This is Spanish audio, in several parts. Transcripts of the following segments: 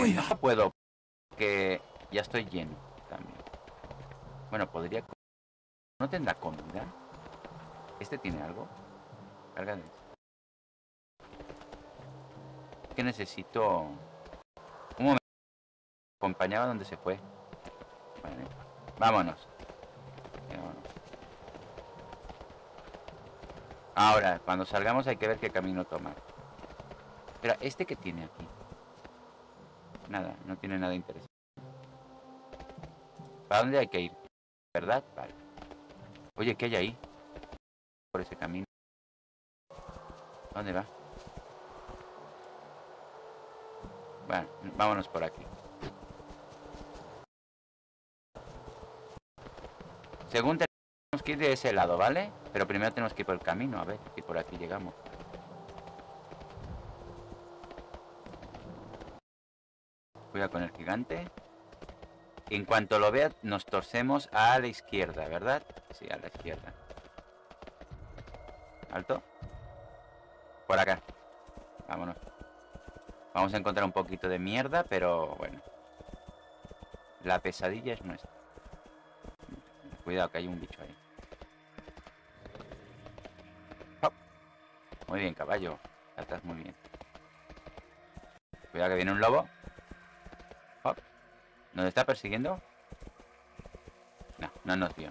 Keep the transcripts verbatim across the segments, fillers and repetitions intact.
voy a... No puedo, que ya estoy lleno también. Bueno, podría... ¿No tendrá comida? ¿Este tiene algo? Carga de... Que necesito... Un momento. Acompañaba donde se fue. Vale. Vámonos. Vámonos. Ahora, cuando salgamos hay que ver qué camino tomar. Pero, ¿este qué tiene aquí? Nada, no tiene nada interesante. ¿Para dónde hay que ir? ¿Verdad? Vale. Oye, ¿qué hay ahí? Por ese camino. ¿Dónde va? Bueno, vámonos por aquí. Según tenemos que ir de ese lado, ¿vale? Pero primero tenemos que ir por el camino, a ver si por aquí llegamos. Cuidado con el gigante. En cuanto lo vea, nos torcemos a la izquierda, ¿verdad? Sí, a la izquierda. ¿Alto? Por acá. Vámonos. Vamos a encontrar un poquito de mierda, pero bueno. La pesadilla es nuestra. Cuidado que hay un bicho ahí. Oh. Muy bien, caballo. Estás muy bien. Cuidado que viene un lobo. Oh. ¿Nos está persiguiendo? No, no nos vio.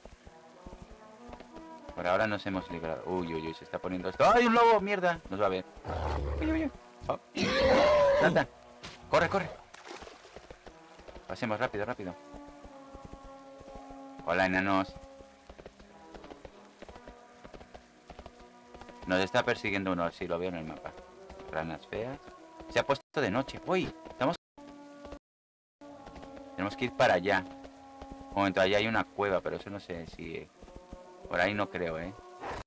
Por ahora nos hemos librado. Uy, uy, uy, se está poniendo esto. ¡Ay, un lobo! ¡Mierda! Nos va a ver. Uy, uy, uy. Oh. Salta. Corre, corre. Pasemos rápido, rápido. Hola, enanos. Nos está persiguiendo uno, si lo veo en el mapa. Ranas feas. Se ha puesto de noche. Uy, estamos... Tenemos que ir para allá. Un momento, allá hay una cueva, pero eso no sé si... Por ahí no creo, ¿eh?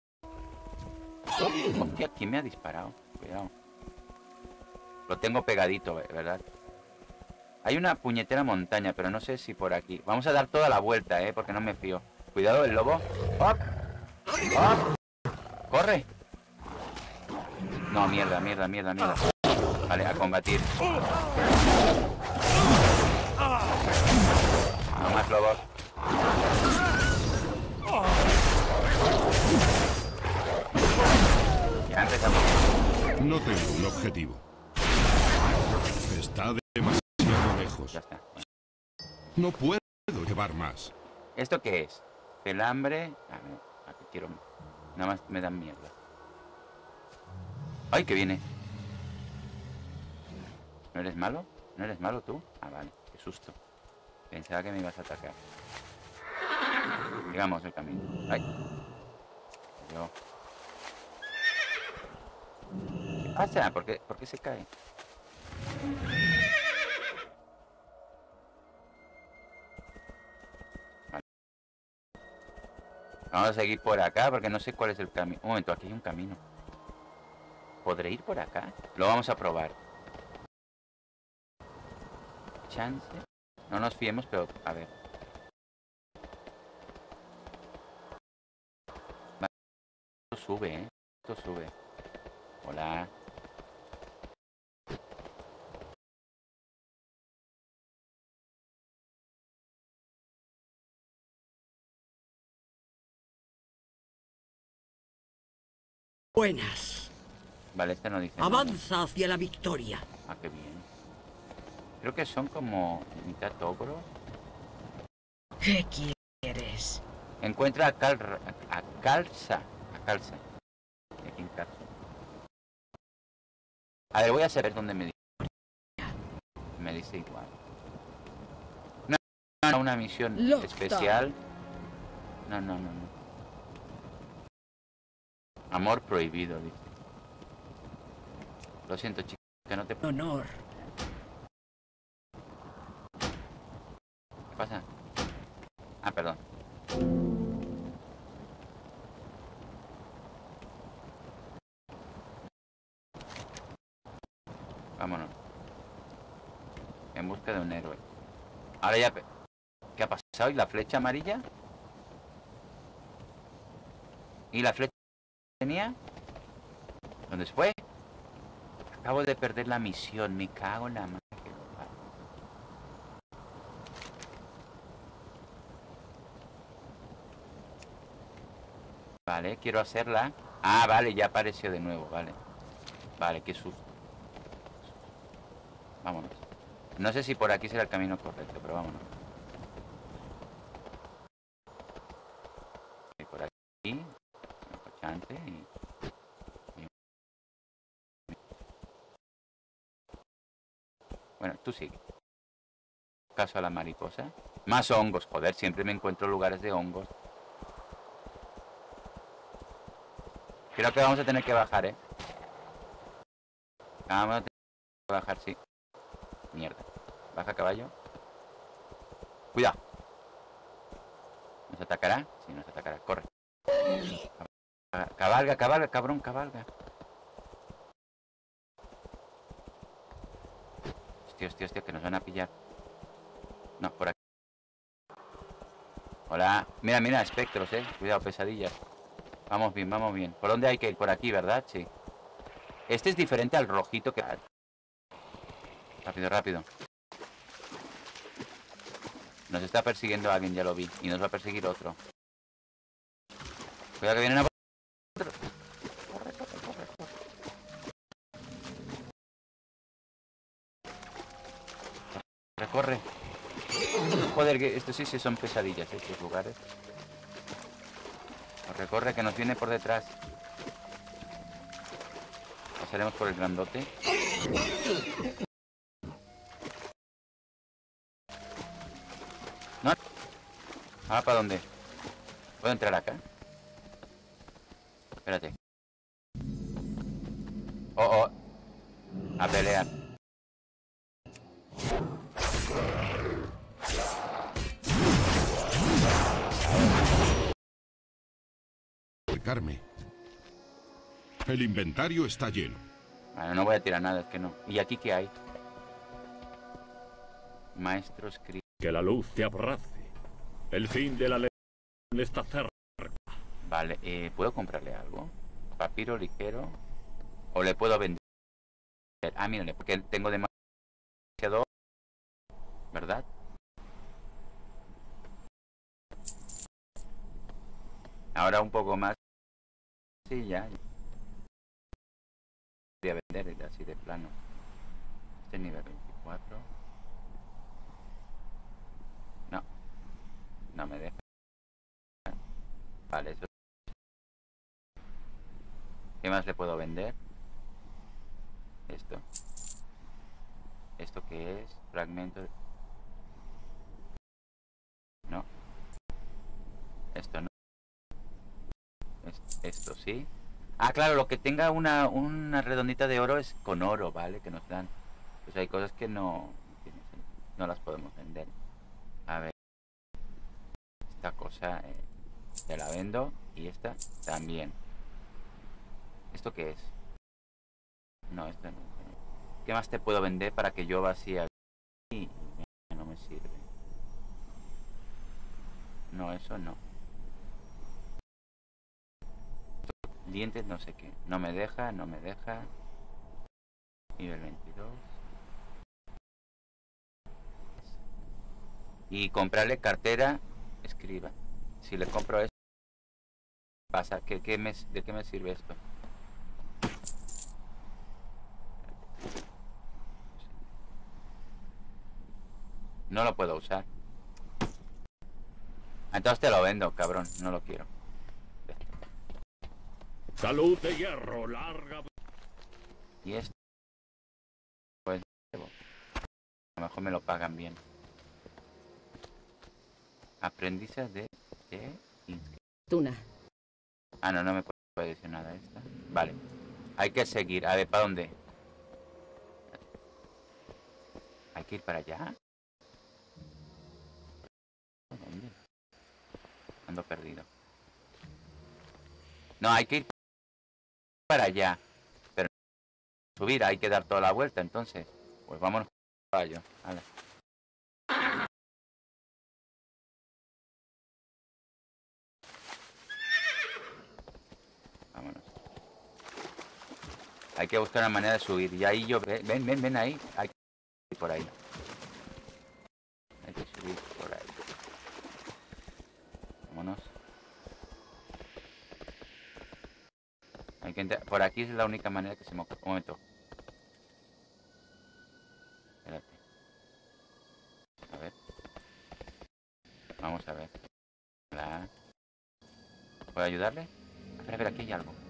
Oh, hostia, ¿quién me ha disparado? Cuidado. Lo tengo pegadito, ¿verdad? Hay una puñetera montaña, pero no sé si por aquí. Vamos a dar toda la vuelta, ¿eh? Porque no me fío. Cuidado, el lobo. ¡Oh! ¡Oh! ¡Corre! No, mierda, mierda, mierda, mierda. Vale, a combatir. No más lobos. Ya empezamos. No tengo un objetivo. Está demasiado lejos. Ya está. No puedo llevar más. ¿Esto qué es? Pelambre. Ah, no. Aquí quiero. Nada más me dan mierda. ¡Ay, que viene! ¿No eres malo? ¿No eres malo tú? Ah, vale. Qué susto. Pensaba que me ibas a atacar. Sigamos el camino. ¡Ay! Yo. ¿Qué pasa? ¿Por qué, ¿Por qué se cae? Vale. Vamos a seguir por acá porque no sé cuál es el camino. Un momento, aquí hay un camino. ¿Podré ir por acá? Lo vamos a probar. Chance. No nos fiemos, pero a ver. Vale. Esto sube, ¿eh? Esto sube. Hola. Buenas. Vale, este no dice nada. Avanza hacia la victoria. Ah, qué bien. Creo que son como mitad ogro. ¿Qué quieres? Encuentra a Cal... a Calza. A Calza. Aquí en Calza. A ver, voy a saber dónde me dice. Me dice igual. No, no, no, una misión Locta. especial. No, no, no, no. Amor prohibido, dice. Lo siento, chicos, que no te... Honor. ¿Qué pasa? Ah, perdón. Vámonos. En busca de un héroe. Ahora ya... ¿Qué ha pasado? ¿Y la flecha amarilla? ¿Y la flecha que tenía? ¿Dónde se fue? Acabo de perder la misión. Me cago en la madre que lo parió. Vale, quiero hacerla. Ah, vale, ya apareció de nuevo, vale. Vale, qué susto. Vámonos. No sé si por aquí será el camino correcto, pero vámonos. Y por aquí. Cochante y... Bueno, tú sigue. Caso a la mariposa. Más hongos, joder, siempre me encuentro lugares de hongos. Creo que vamos a tener que bajar, ¿eh? Vamos a tener que bajar, sí. Mierda. Baja, caballo. Cuidado. ¿Nos atacará? Sí, nos atacará. Corre. Cabalga, cabalga, cabrón, cabalga. Hostia, hostia, hostia, que nos van a pillar. No, por aquí. Hola. Mira, mira, espectros, eh. Cuidado, pesadillas. Vamos bien, vamos bien. ¿Por dónde hay que ir? Por aquí, ¿verdad? Sí. Este es diferente al rojito que... Rápido, rápido. Nos está persiguiendo alguien, ya lo vi. Y nos va a perseguir otro. Cuidado que vienen a... Corre, corre, corre, corre. Corre, corre. Joder, que estos sí, sí son pesadillas, estos lugares. Corre, corre, que nos viene por detrás. Pasaremos por el grandote. No. ¿Ahora para dónde? ¿Puedo entrar acá? Espérate. Oh, oh. A pelear. Acercarme. El inventario está lleno. Bueno, no voy a tirar nada, es que no. ¿Y aquí qué hay? Maestro escribe. Que la luz te abrace. El fin de la ley está cerca. Vale, eh, ¿puedo comprarle algo? Papiro ligero. ¿O le puedo vender? Ah, mírale, porque tengo demasiado... ¿Verdad? Ahora un poco más. Sí, ya. Voy a vender así de plano. Este nivel veinticuatro. No. No me deja. Vale, eso. ¿Qué más le puedo vender? Esto. ¿Esto qué es? Fragmento. No. Esto no. Es- Esto sí. Ah, claro, lo que tenga una, una redondita de oro es con oro, ¿vale? Que nos dan. Pues hay cosas que no, no las podemos vender. A ver. Esta cosa eh, te la vendo y esta también. ¿Esto qué es? No, esto no. ¿Qué más te puedo vender para que yo vacíe aquí? Y no me sirve. No, eso no. Dientes, no sé qué. No me deja, no me deja. Nivel veintidós. Y comprarle cartera, escriba. Si le compro esto, pasa. ¿Qué, qué me, ¿De qué me sirve esto? No lo puedo usar. Entonces te lo vendo, cabrón. No lo quiero. Salud de hierro, larga. Y esto, pues, a lo mejor me lo pagan bien. Aprendices de... de inscri- Tuna. Ah, no, no me puede decir nada esta. Vale. Hay que seguir. A ver, ¿para dónde? ¿Hay que ir para allá? ¿Dónde? Ando perdido. No, hay que ir para allá. Pero subir, hay que dar toda la vuelta, entonces. Pues vámonos para allá. Vale. Vámonos. Hay que buscar una manera de subir. Y ahí yo... Ven, ven, ven ahí. Hay que subir por ahí. Hay que subir por ahí. Vámonos. que entrar. Por aquí es la única manera que se me ocurre. Un momento. Espérate. A ver. Vamos a ver. Hola. ¿Puedo ayudarle? A ver, a ver, aquí hay algo.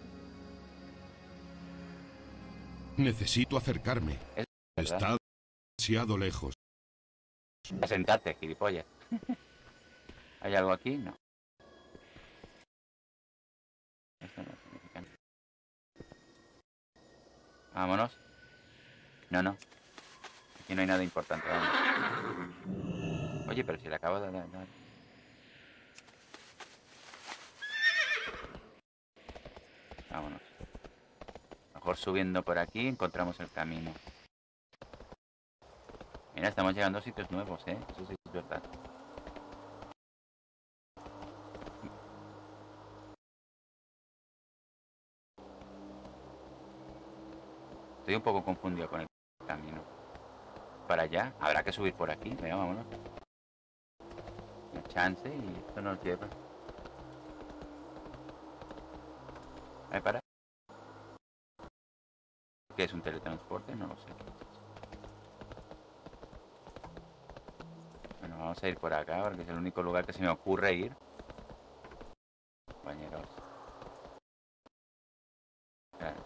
Necesito acercarme. Es verdad. Está demasiado lejos. Sentate, gilipollas. ¿Hay algo aquí? No. Esto no significa nada. Vámonos. No, no. Aquí no hay nada importante. Vamos. Oye, pero si le acabo de dar... Vámonos. Mejor subiendo por aquí encontramos el camino. Mira, estamos llegando a sitios nuevos, ¿eh? Eso sí es verdad. Estoy un poco confundido con el camino. Para allá, habrá que subir por aquí. Venga, vámonos. Una chance y esto nos lleva. ¿Me para? ¿Qué es un teletransporte? No lo sé. Bueno, vamos a ir por acá porque es el único lugar que se me ocurre ir. Compañeros. Claro.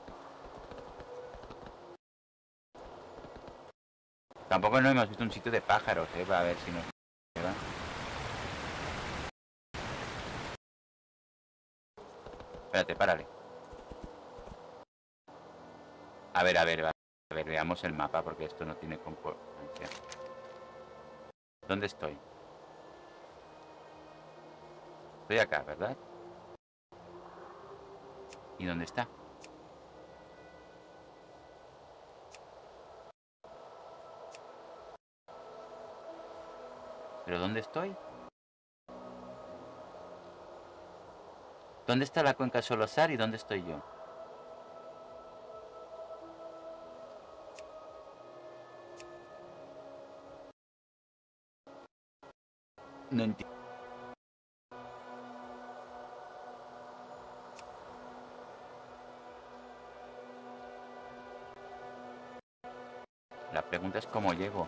Tampoco no hemos visto un sitio de pájaros, ¿eh? Para ver si nos llevan. Espérate, párale. A ver, a ver, a ver, veamos el mapa porque esto no tiene concordancia. ¿Dónde estoy? Estoy acá, ¿verdad? ¿Y dónde está? ¿Pero dónde estoy? ¿Dónde está la cuenca Solosar y dónde estoy yo? No entiendo. La pregunta es cómo llego.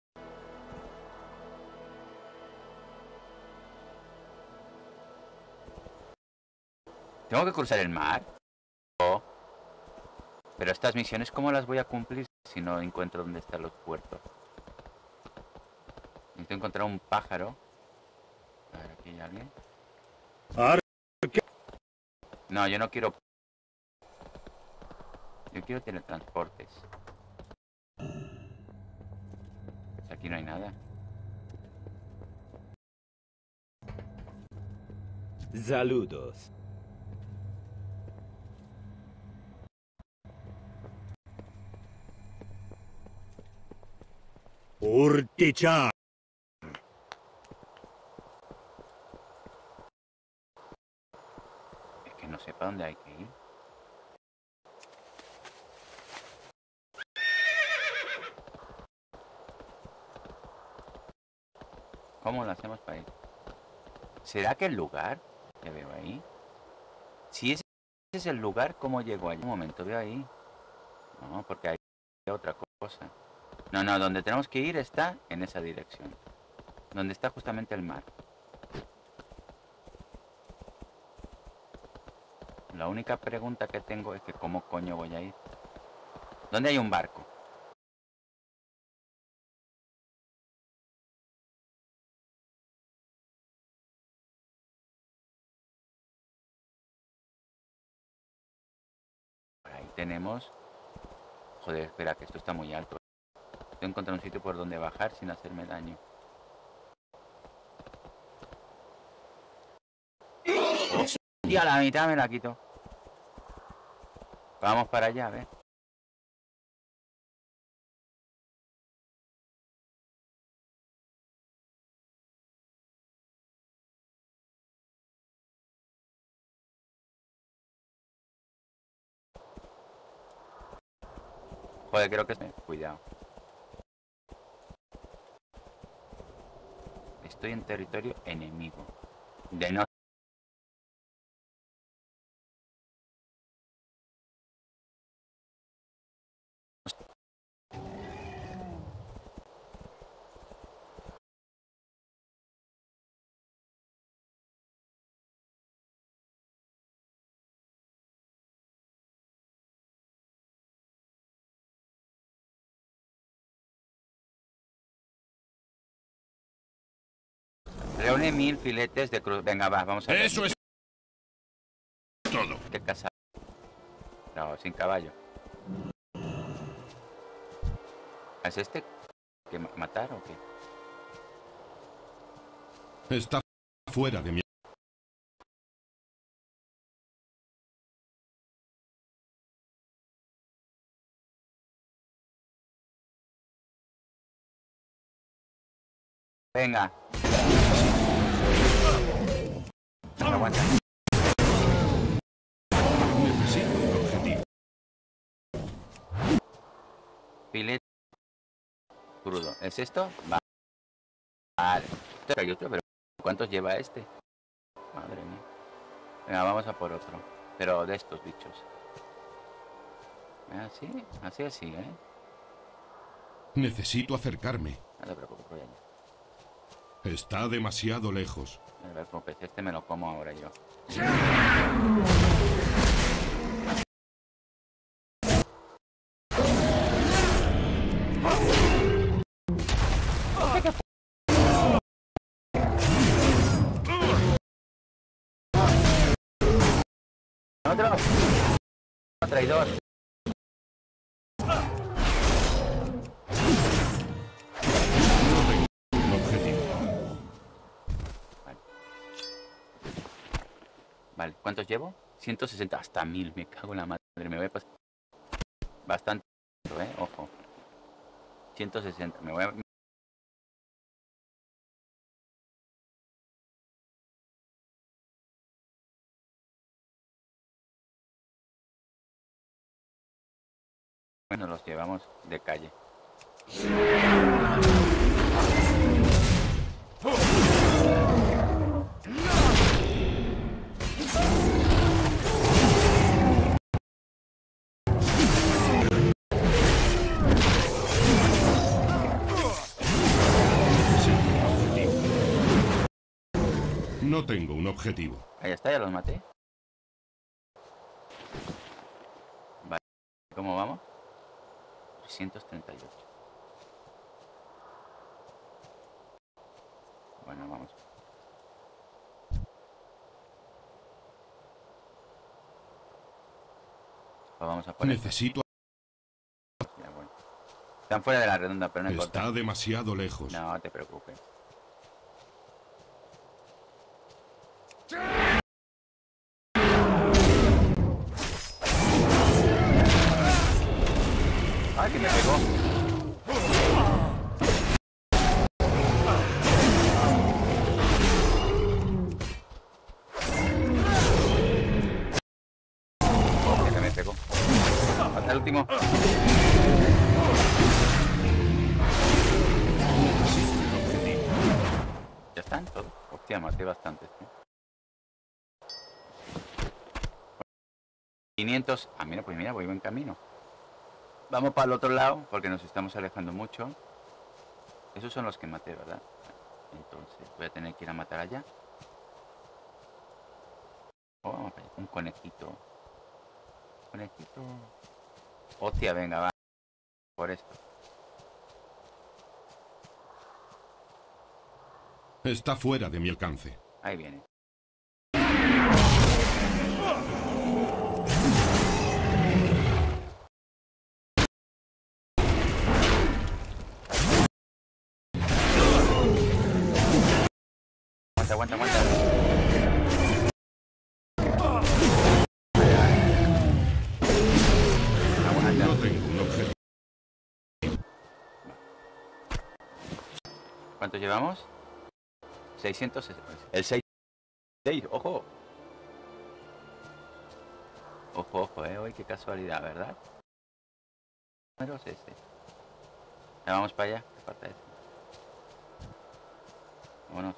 ¿Tengo que cruzar el mar? Oh. Pero estas misiones, ¿cómo las voy a cumplir si no encuentro dónde están los puertos? Necesito encontrar un pájaro. A ver, aquí hay alguien. No, yo no quiero... Yo quiero teletransportes. Aquí no hay nada. Saludos. Urticha. Es que no sé para dónde hay que ir. ¿Cómo lo hacemos para ir? ¿Será que el lugar que veo ahí? Si ese es el lugar, ¿cómo llego allí? Un momento, veo ahí. No, porque hay otra cosa. No, no, donde tenemos que ir está en esa dirección. Donde está justamente el mar. La única pregunta que tengo es que ¿cómo coño voy a ir? ¿Dónde hay un barco? Por ahí tenemos... Joder, espera, que esto está muy alto. Tengo que encontrar un sitio por donde bajar sin hacerme daño. ¡Hostia, la mitad me la quito! Vamos para allá, a ver. Joder, creo que es... Cuidado. Estoy en territorio enemigo. De no Pone mil filetes de cruz. Venga, va, vamos a ver. Eso es todo. ¿Qué casa? No, sin caballo. ¿Es este que ma- matar o qué? Está fuera de mi... Venga. Aguanta. Necesito un objetivo. Filete crudo. ¿Es esto? Va- Vale. Esto hay otro, pero ¿cuántos lleva este? Madre mía. Venga, vamos a por otro. Pero de estos bichos. Así, así, así, ¿eh? Necesito acercarme. No te preocupes, voy allá. Está demasiado lejos. A ver, como pez, este me lo como ahora yo. ¡Otro! ¡Traidor! Un objetivo. Vale. Vale, ¿cuántos llevo? ciento sesenta, hasta mil, me cago en la madre, me voy a pasar. Bastante, ¿eh? Ojo. ciento sesenta, me voy a... Bueno, los llevamos de calle. Necesito un objetivo. No tengo un objetivo. Ahí está, ya los maté. Vale, ¿cómo vamos? trescientos treinta y ocho. Bueno, vamos. Pues vamos a poner. Necesito... Ya, bueno. Están fuera de la redonda, pero no importa. Está demasiado lejos. No te preocupes. ¡Ay, que me pegó! Hostia, que me pegó. Hasta el último. Necesito un objetivo. Ya están todos. Hostia, maté bastantes. ¿eh? quinientos. Ah, mira, pues mira, voy buen camino. Vamos para el otro lado, porque nos estamos alejando mucho. Esos son los que maté, ¿verdad? Entonces, voy a tener que ir a matar allá. Oh, vamos para allá. Un conejito. Conejito. Hostia, venga, va. Por esto. Está fuera de mi alcance. Ahí viene. Aguanta, aguanta, aguanta. Aguanta. No tengo un objetivo. ¿Cuánto llevamos? seiscientos. El seis. Ojo. Ojo, ojo, eh. Hoy qué casualidad, ¿verdad? Número es este. Ya vamos para allá. ¿Qué falta este? Vámonos.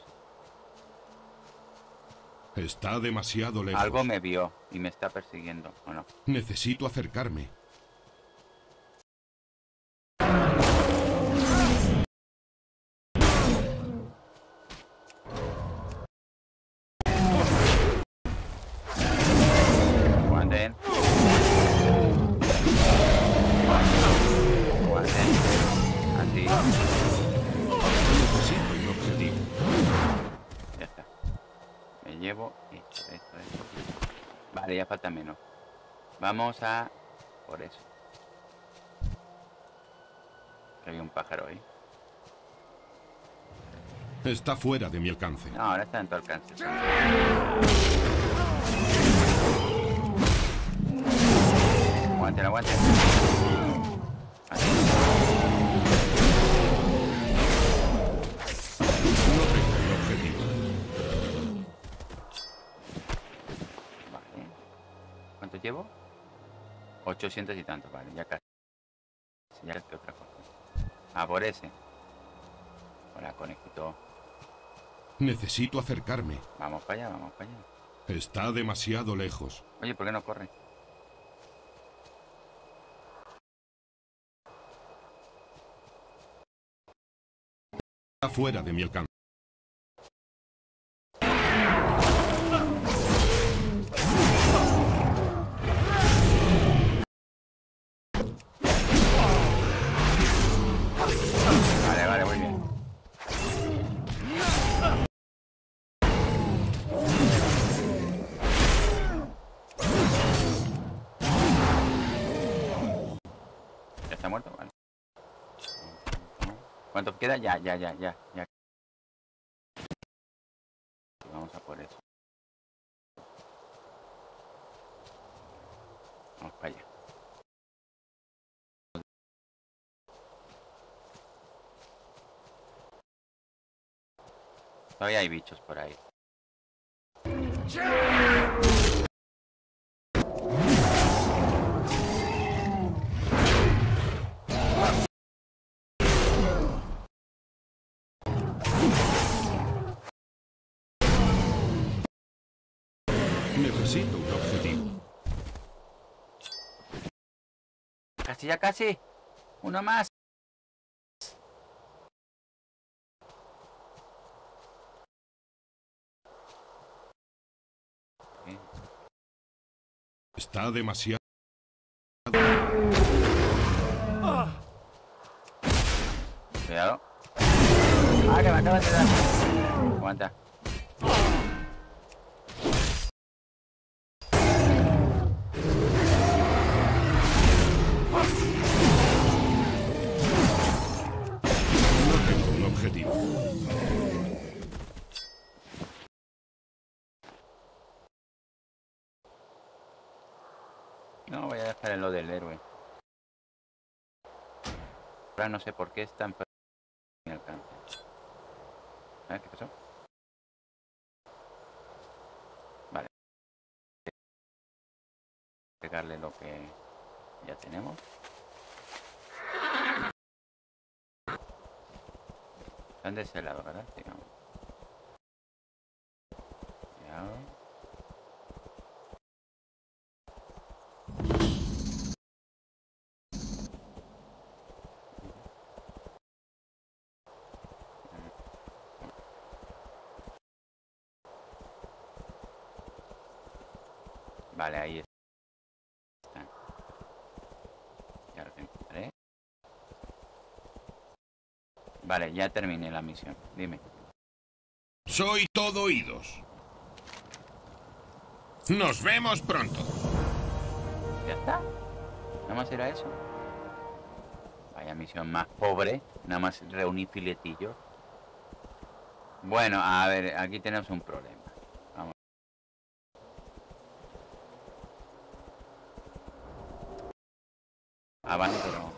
Está demasiado lejos. Algo me vio y me está persiguiendo, ¿o no? Necesito acercarme. Aguanten. Aguanten. Así. Necesito un objetivo. llevo esto, esto, esto. Vale, ya falta menos. Vamos a... por eso. Que había un pájaro ahí. Está fuera de mi alcance. No, ahora está en tu alcance. Aguanten, aguanten. Así. No tengo el objetivo. Vale. ¿Cuánto llevo? ochocientos y tanto, vale, ya casi. Ya es que otra cosa. Ah, por ese. Hola, conejito. Necesito acercarme. Vamos para allá, vamos para allá. Está demasiado lejos. Oye, ¿por qué no corre? Está fuera de mi alcance. Vale, vale, muy bien. ¿Ya está muerto? Vale. ¿Cuánto queda? Ya, ya, ya, ya, ya. Vamos a por eso. Vamos para allá. Todavía hay bichos por ahí. Necesito un objetivo. Casi, ya casi. Uno más. Está demasiado... Cuidado. Ah, que me acabas de dar. Aguanta. No tengo un objetivo. No, voy a dejar en lo del héroe. Ahora no sé por qué están en mi alcance. A ver, ¿qué pasó? Vale. Pegarle lo que ya tenemos. Están de ese lado, ¿verdad? Digamos. Cuidado. Vale, ahí está. Ya lo encontré. Vale, ya terminé la misión. Dime. Soy todo oídos. Nos vemos pronto. ¿Ya está? ¿Nada más era eso? Vaya misión más pobre. Nada más reunir filetillos. Bueno, a ver, aquí tenemos un problema. Vamos. Avance, pero...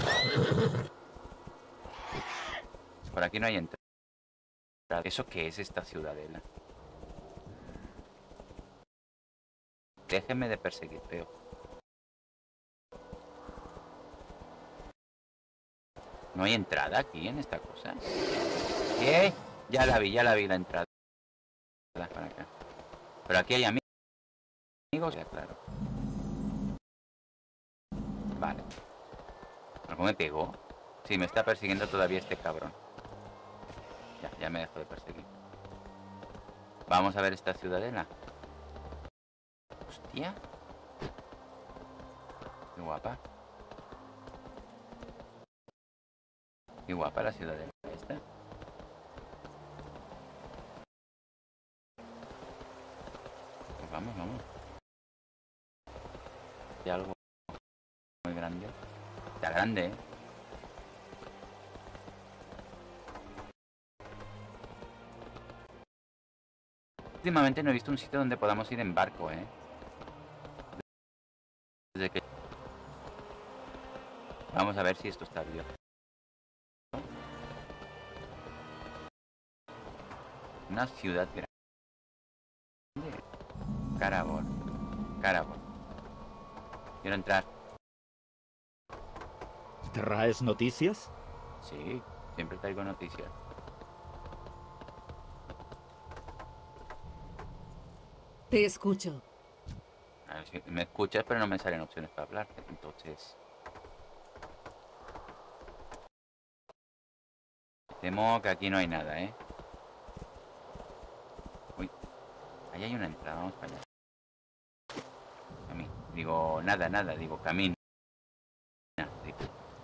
Por aquí no hay entrada. ¿Eso qué es esta ciudadela? Déjenme de perseguir, feo. ¿No hay entrada aquí en esta cosa? ¿Qué? Ya la vi, ya la vi la entrada. Para acá. Pero aquí hay amigos. Ya, claro. Vale. ¿Algo me pegó? Sí, me está persiguiendo todavía este cabrón. Ya, ya me dejo de perseguir. Vamos a ver esta ciudadela. Hostia. Qué guapa. Qué guapa la ciudadela esta. vamos, vamos. Hay algo muy grande. Está grande, ¿eh? Últimamente no he visto un sitio donde podamos ir en barco, ¿eh? Desde que... Vamos a ver si esto está abierto. Una ciudad grande. Carabor. Carabor. Quiero entrar. ¿Traes noticias? Sí, siempre traigo noticias. Te escucho. A ver si me escuchas, pero no me salen opciones para hablarte. Entonces... Temo que aquí no hay nada, ¿eh? Uy. Ahí hay una entrada, vamos para allá. Camino. Digo, nada, nada, digo, camino. Digo.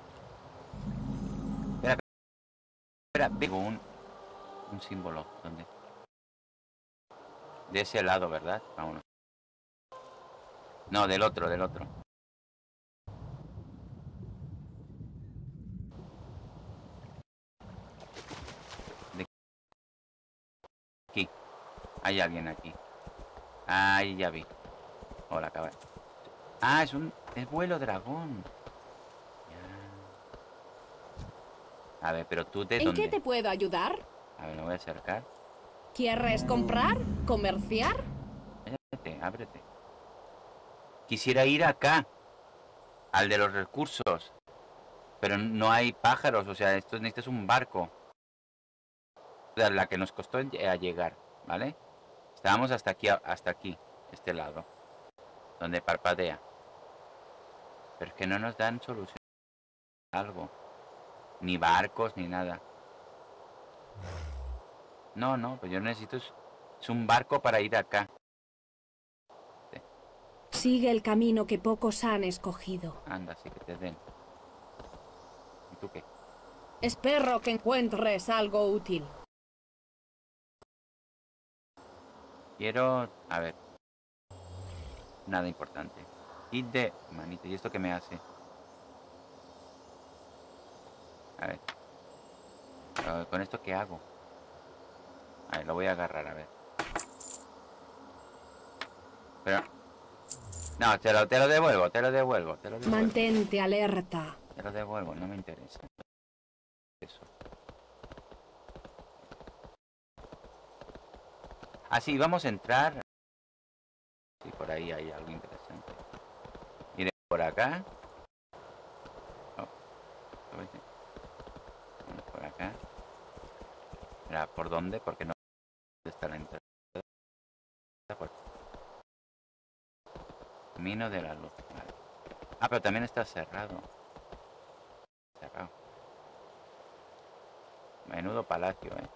Espera, espera, veo un, un símbolo. ¿Dónde? De ese lado, ¿verdad? Vámonos. No, del otro, del otro. De aquí. Hay alguien aquí. Ahí ya vi. Hola, caballo. Ah, es un... es vuelo dragón. Ya. A ver, pero tú de ¿En dónde... qué te puedo ayudar? A ver, me voy a acercar. ¿Quieres comprar? ¿Comerciar? Ábrete, ábrete. Quisiera ir acá, al de los recursos, pero no hay pájaros, o sea, esto necesitas un barco. La que nos costó a llegar, ¿vale? Estábamos hasta aquí, hasta aquí, este lado, donde parpadea. Pero es que no nos dan solución a algo, ni barcos, ni nada. No, no, pues yo necesito es, es un barco para ir acá. Sigue el camino que pocos han escogido. Anda, sí que te den. ¿Y tú qué? Espero que encuentres algo útil. Quiero... a ver. Nada importante. Hit de... manito, ¿y esto qué me hace? A ver. Uh, ¿Con esto qué hago? A ver, lo voy a agarrar, a ver. Pero... no, te lo, te lo devuelvo, te lo devuelvo, te lo devuelvo. Mantente alerta. Te lo devuelvo, no me interesa. Eso. Así, vamos a entrar. Sí, por ahí hay algo interesante. Iré por acá. Oh. Por acá. Mira, ¿por dónde? Porque no está la entrada. Por... Camino de la luz. Vale. Ah, pero también está cerrado. Cerrado. Menudo palacio, eh.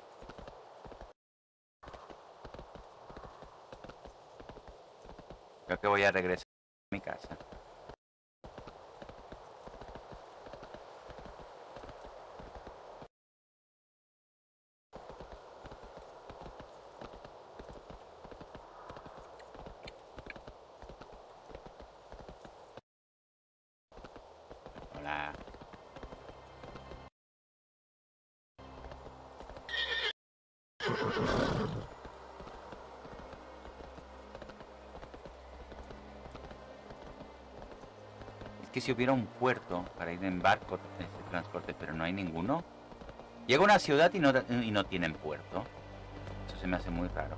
Creo que voy a regresar a mi casa. Hola. Es que si hubiera un puerto para ir en barco, ese transporte, pero no hay ninguno. Llega a una ciudad y no, y no tienen puerto. Eso se me hace muy raro.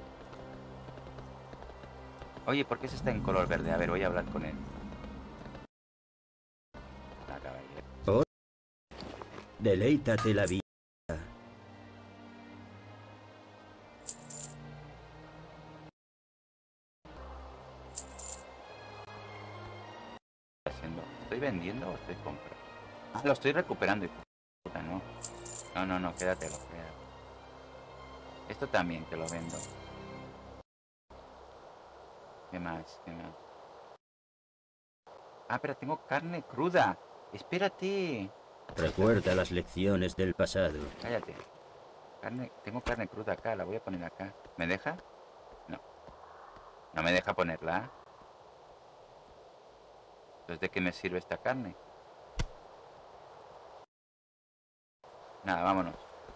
Oye, ¿por qué se está en color verde? A ver, voy a hablar con él. La caballera. Oh. Deleítate la vida. Haciendo. ¿Estoy vendiendo o estoy comprando? Ah, lo estoy recuperando. Puta, no. No, no, no, quédatelo, quédatelo. Esto también te lo vendo. ¿Qué más? ¿Qué más? Ah, pero tengo carne cruda. Espérate. Recuerda las lecciones del pasado. Cállate. Carne, tengo carne cruda acá, la voy a poner acá. ¿Me deja? No. No me deja ponerla. Entonces, ¿de qué me sirve esta carne? Nada, vámonos.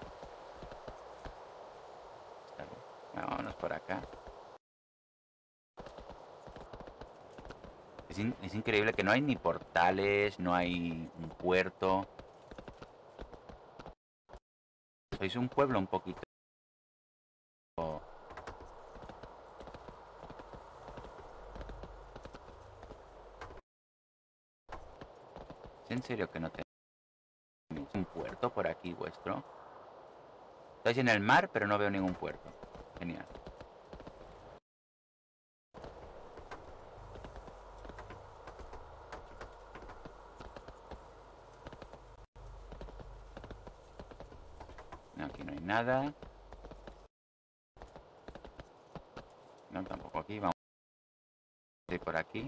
Está bien. Bueno, vámonos por acá. Es, in es increíble que no hay ni portales, no hay un puerto. Sois un pueblo un poquito. ¿Es en serio que no tenéis un puerto por aquí vuestro? Estáis en el mar, pero no veo ningún puerto. Genial. No, aquí no hay nada. No, tampoco aquí. Vamos a ir por aquí.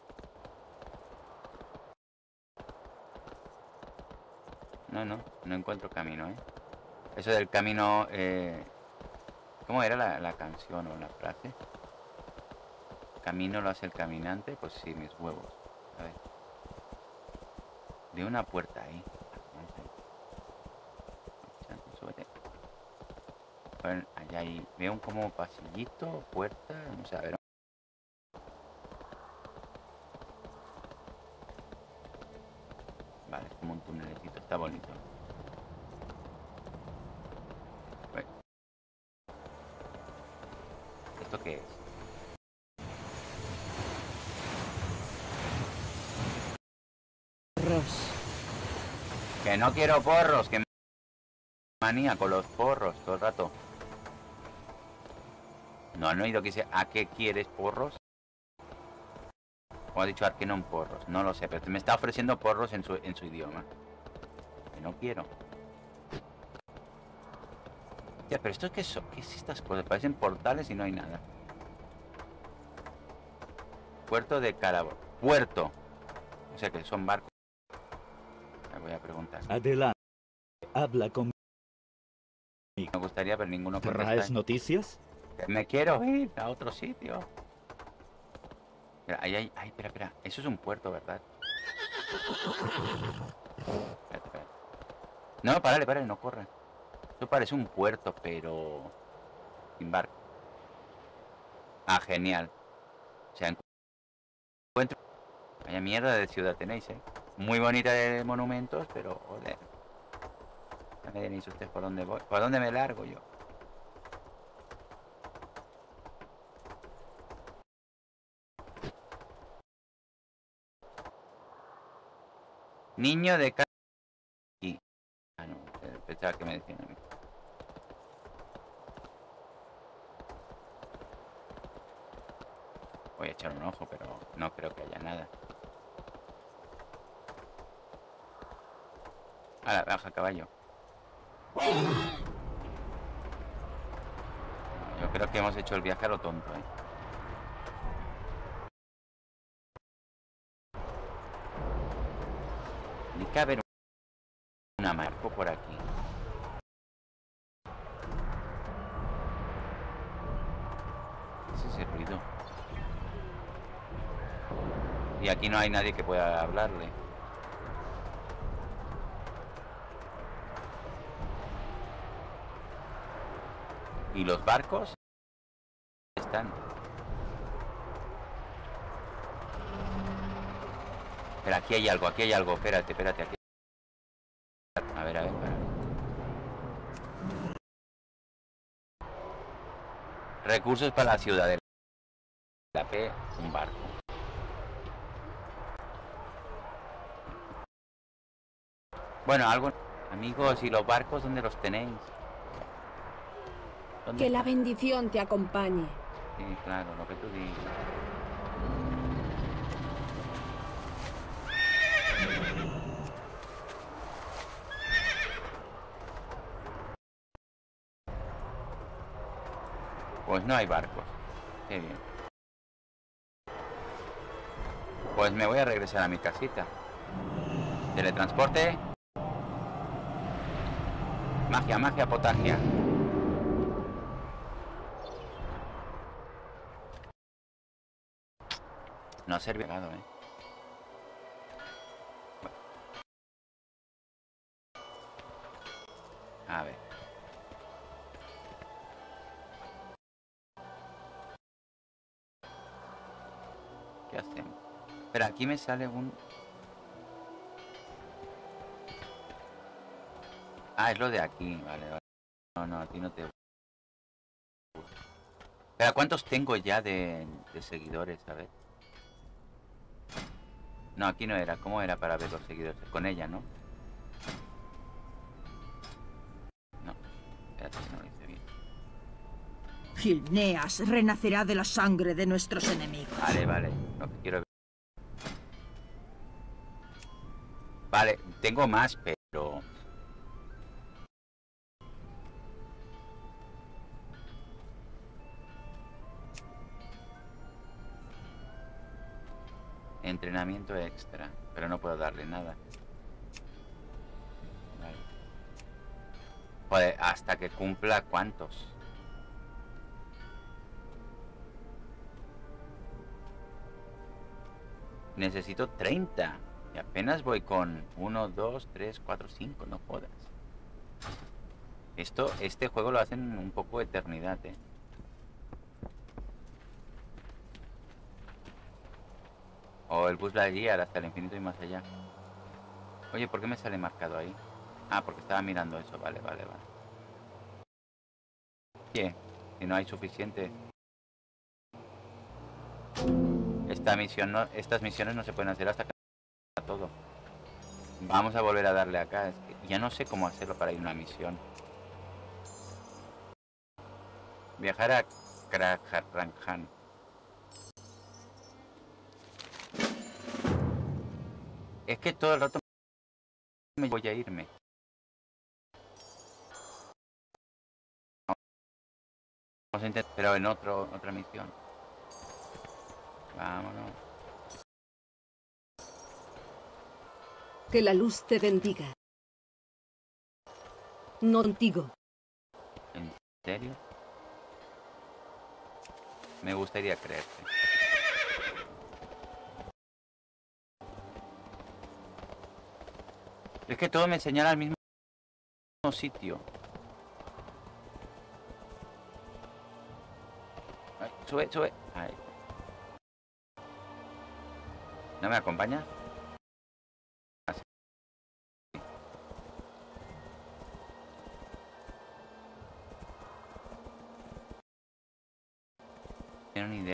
No, no, no encuentro camino, ¿eh? Eso del camino... Eh... ¿Cómo era la, la canción o la frase? Camino lo hace el caminante. Pues sí, mis huevos. A ver. De una puerta ahí. Súbete. Bueno, allá hay... Veo un como pasillito, puerta, no sé, a ver. Vale, es como un tunelecito, está bonito. Bueno. ¿Esto qué es? Porros. Que no quiero porros, que manía con los porros todo el rato. ¿No han oído que dice ¿a qué quieres porros? O ha dicho Arquenón porros, no lo sé, pero me está ofreciendo porros en su, en su idioma. Que no quiero. Ya, pero esto qué es, ¿qué es estas cosas? Parecen portales y no hay nada. Puerto de Carabor. Puerto. O sea que son barcos. Me voy a preguntar. Adelante. Habla conmigo. Me gustaría ver ninguno contesta. ¿Traes noticias? Me quiero ir a otro sitio. Mira, ahí hay... Ay, espera, espera. Eso es un puerto, ¿verdad? Espérate, espérate. No, párale, párale, no corre. Esto parece un puerto, pero... sin barco. Ah, genial. O sea, encuentro... Vaya mierda de ciudad tenéis, ¿eh? Muy bonita de monumentos, pero... Joder. Ya me diréis ustedes por dónde voy. ¿Por dónde me largo yo? Niño de ca... Y... Ah, no, pensaba que me decían a mí. Voy a echar un ojo, pero no creo que haya nada. A la baja, caballo. Yo creo que hemos hecho el viaje a lo tonto, ¿eh? Ni que haber una marco por aquí. ¿Qué es ese ruido? Y aquí no hay nadie que pueda hablarle. ¿Y los barcos? Están. Pero aquí hay algo, aquí hay algo. Espérate, espérate. Aquí. A ver, a ver, a ver. Recursos para la ciudadela. La P, un barco. Bueno, algo... Amigos, ¿y los barcos dónde los tenéis? ¿Dónde Que la están? bendición te acompañe. Sí, claro, lo que tú digas. Pues no hay barcos. Qué bien. Pues me voy a regresar a mi casita. Teletransporte. Magia, magia, potagia. No ha servido, ¿eh? A ver. ¿Qué hacemos? Pero aquí me sale un... Ah, es lo de aquí, vale, vale. No, no, a ti no te... Pero ¿cuántos tengo ya de, de seguidores? A ver. No, aquí no era. ¿Cómo era para ver los seguidores? Con ella, ¿no? No. Espérate que no lo hice bien. Gilneas renacerá de la sangre de nuestros enemigos. Vale, vale. Lo que quiero ver. Vale, tengo más, pero... Entrenamiento extra, pero no puedo darle nada. Vale. Joder, hasta que cumpla ¿cuántos? Necesito treinta. Y apenas voy con uno, dos, tres, cuatro, cinco, no jodas. Esto, este juego lo hacen un poco de eternidad, eh. O el bus Lightyear hasta el infinito y más allá. Oye, ¿por qué me sale marcado ahí? Ah, porque estaba mirando eso. Vale, vale, vale. Oye, si no hay suficiente. Esta misión no, estas misiones no se pueden hacer hasta que todo. Vamos a volver a darle acá. Es que ya no sé cómo hacerlo para ir a una misión. Viajar a Krajarranjan. Es que todo el rato me voy a irme. Vamos a intentar, pero en otro, otra misión. Vámonos. Que la luz te bendiga. No contigo. ¿En serio? Me gustaría creerte. Es que todo me señala al mismo sitio. Ay, sube, sube. Ay. ¿No me acompaña? Ah, sí. No tengo ni idea.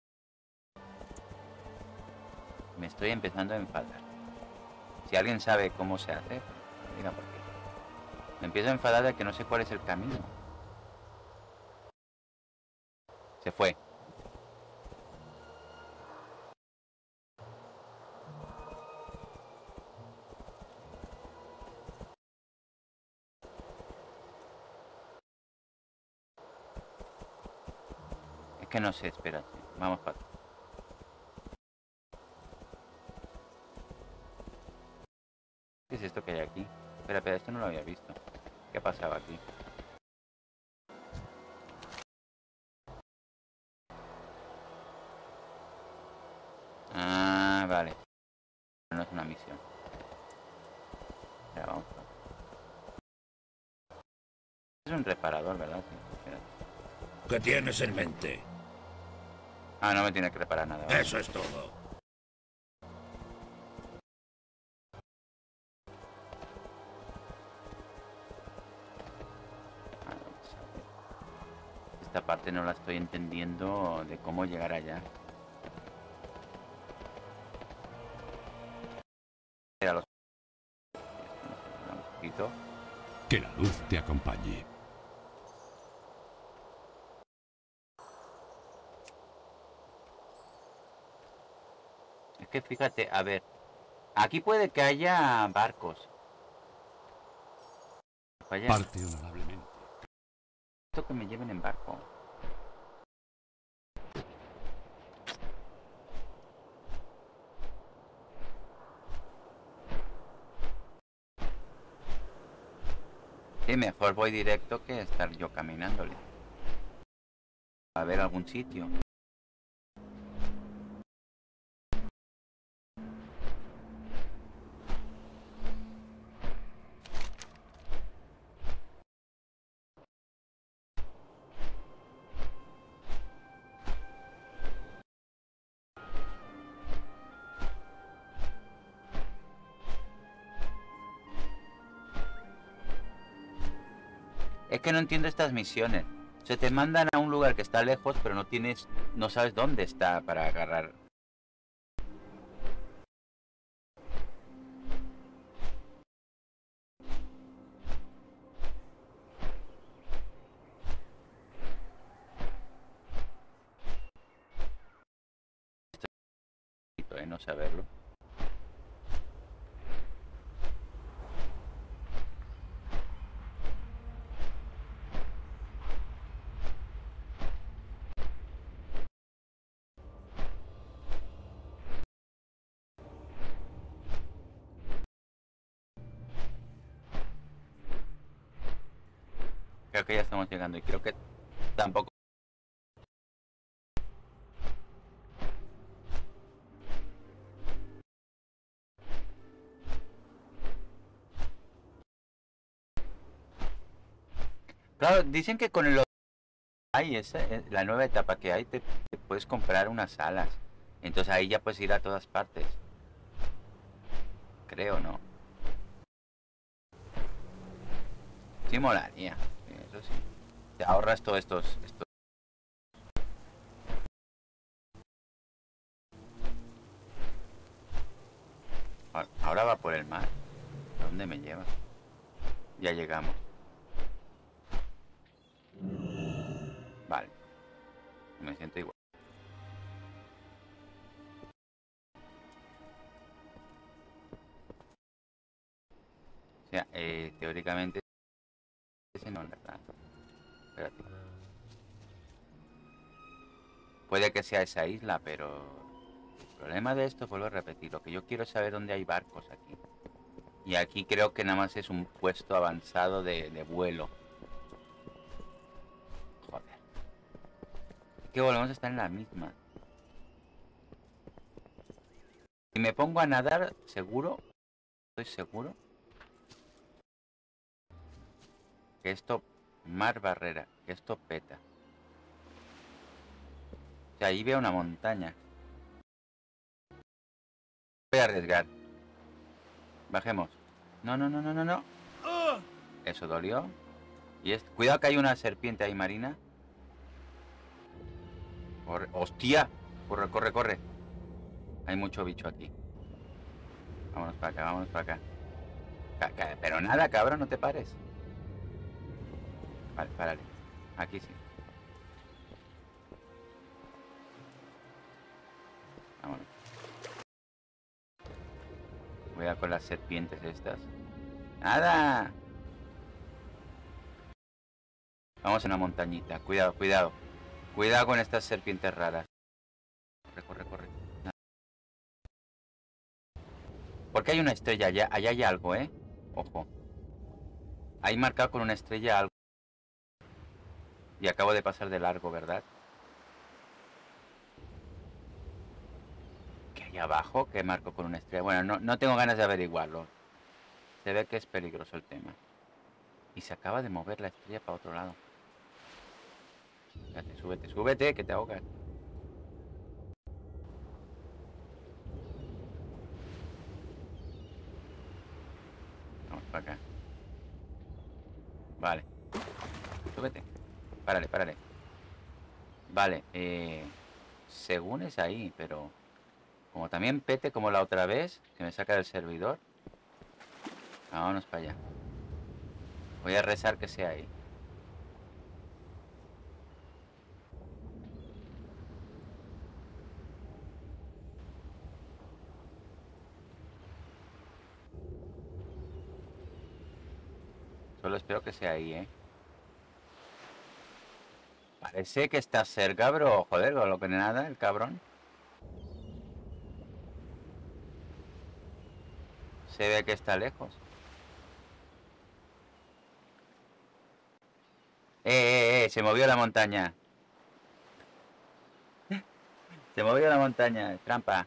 Me estoy empezando a enfadar. Si alguien sabe cómo se hace, diga por qué. Me empiezo a enfadar de que no sé cuál es el camino. Se fue. Es que no sé, espérate. Vamos para... ¿Qué es esto que hay aquí? Espera, espera, esto no lo había visto. ¿Qué pasaba aquí? Ah, vale. No es una misión. Ya vamos. Es un reparador, ¿verdad? Sí, espérate. ¿Qué tienes en mente? Ah, no me tiene que reparar nada. ¿Vale? Eso es todo. Esta parte no la estoy entendiendo de cómo llegar allá. Era los... un poquito. Que la luz te acompañe. Es que fíjate, a ver. Aquí puede que haya barcos. Vaya. Parte honorablemente. Esto que me lleven en barco. Sí, mejor voy directo que estar yo caminándole. A ver algún sitio. Es que no entiendo estas misiones. Se te mandan a un lugar que está lejos, pero no tienes, no sabes dónde está para agarrar. Eh, no saberlo. Creo que ya estamos llegando y creo que tampoco. Claro, dicen que con el hay esa, eh, la nueva etapa que hay, te, te puedes comprar unas alas. Entonces ahí ya puedes ir a todas partes. Creo, ¿no? Sí molaría, sí, eso sí. Te ahorras todos estos, estos... Ahora va por el mar. ¿A dónde me lleva? Ya llegamos. Vale. Me siento igual. O sea, eh, teóricamente... Ese no, ¿verdad? Espérate. Puede que sea esa isla, pero... El problema de esto, vuelvo a repetir, lo que yo quiero es saber dónde hay barcos aquí. Y aquí creo que nada más es un puesto avanzado de, de vuelo. Joder. Es que volvemos a estar en la misma. Si me pongo a nadar, seguro, estoy seguro, que esto, mar barrera, que esto peta. O sea, ahí veo una montaña. Voy a arriesgar. Bajemos. No, no, no, no, no, no. Eso dolió. Y es... Cuidado que hay una serpiente ahí marina. Corre. ¡Hostia! Corre, corre, corre. Hay mucho bicho aquí. Vámonos para acá, vámonos para acá. Ca ca pero nada, cabrón, no te pares. Vale, párale. Aquí sí. Vámonos. Voy a con las serpientes estas. ¡Nada! Vamos a una montañita. Cuidado, cuidado. Cuidado con estas serpientes raras. Corre, corre, corre. Porque hay una estrella allá. Allá hay algo, ¿eh? Ojo. Hay marcado con una estrella algo. Y acabo de pasar de largo, ¿verdad? ¿Qué hay abajo? ¿Qué marco con una estrella? Bueno, no, no tengo ganas de averiguarlo. Se ve que es peligroso el tema. Y se acaba de mover la estrella para otro lado. Fíjate, súbete, súbete, que te ahogas. Vamos para acá. Vale. Súbete. Párale, párale. Vale, eh... según es ahí, pero... Como también pete como la otra vez, que me saca del servidor. Vámonos para allá. Voy a rezar que sea ahí. Solo espero que sea ahí, ¿eh? Parece que está cerca, bro. Joder, con lo que nada, el cabrón. Se ve que está lejos. Eh, eh, eh, se movió la montaña. Se movió la montaña, trampa.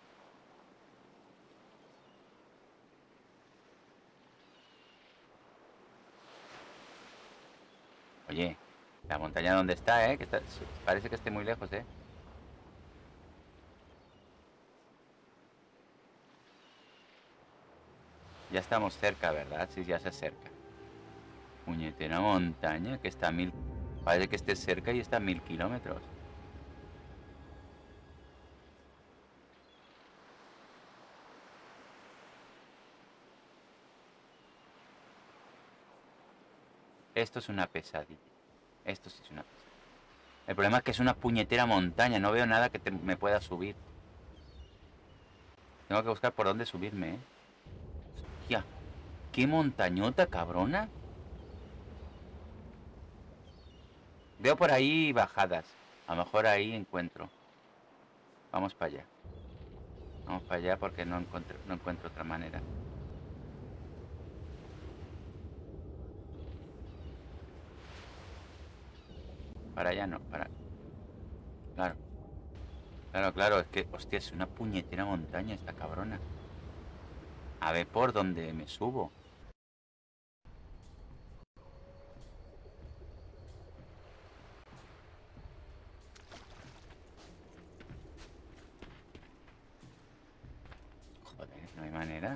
Oye, la montaña donde está, eh, que está, parece que esté muy lejos, eh. Ya estamos cerca, ¿verdad? Sí, ya se acerca. Puñetera montaña que está a mil... Parece que esté cerca y está a mil kilómetros. Esto es una pesadilla. Esto sí es una pesadilla. El problema es que es una puñetera montaña. No veo nada que te- me pueda subir. Tengo que buscar por dónde subirme, ¿eh? Hostia. ¡Qué montañota, cabrona! Veo por ahí bajadas. A lo mejor ahí encuentro. Vamos para allá. Vamos para allá porque no encuentro, no encuentro otra manera. Para allá no, para... Claro. Claro, claro, es que, hostia, es una puñetera montaña esta cabrona. A ver por dónde me subo. Joder, no hay manera.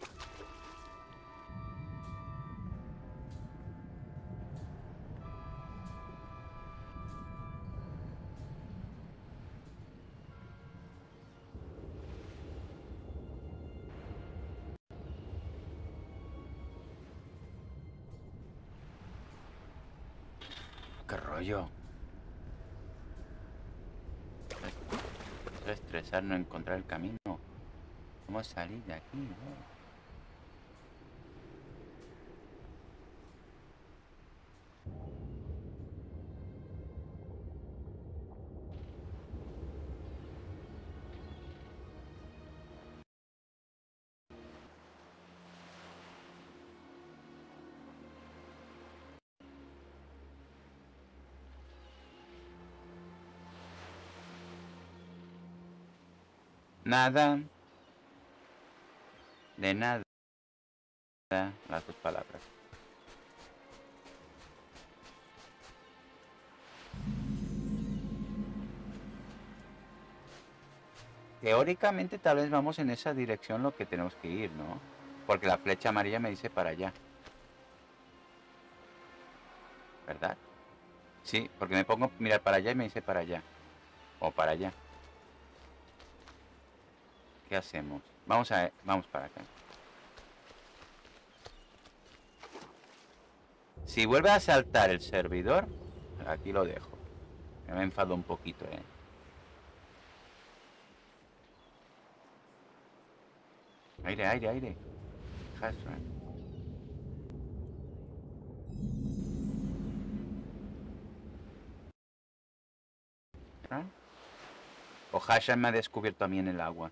¿Qué rollo? Es estresar no encontrar el camino. ¿Cómo salir de aquí? No? Nada. De nada. Las dos palabras. Teóricamente tal vez vamos en esa dirección lo que tenemos que ir, ¿no? Porque la flecha amarilla me dice para allá. ¿Verdad? Sí, porque me pongo a mirar para allá y me dice para allá. O para allá. ¿Qué hacemos? Vamos a... Vamos para acá. Si vuelve a saltar el servidor, aquí lo dejo. Me enfado un poquito, ¿eh? Aire, aire, aire. Hasran. ¿Ah? O Hashan me ha descubierto a mí en el agua.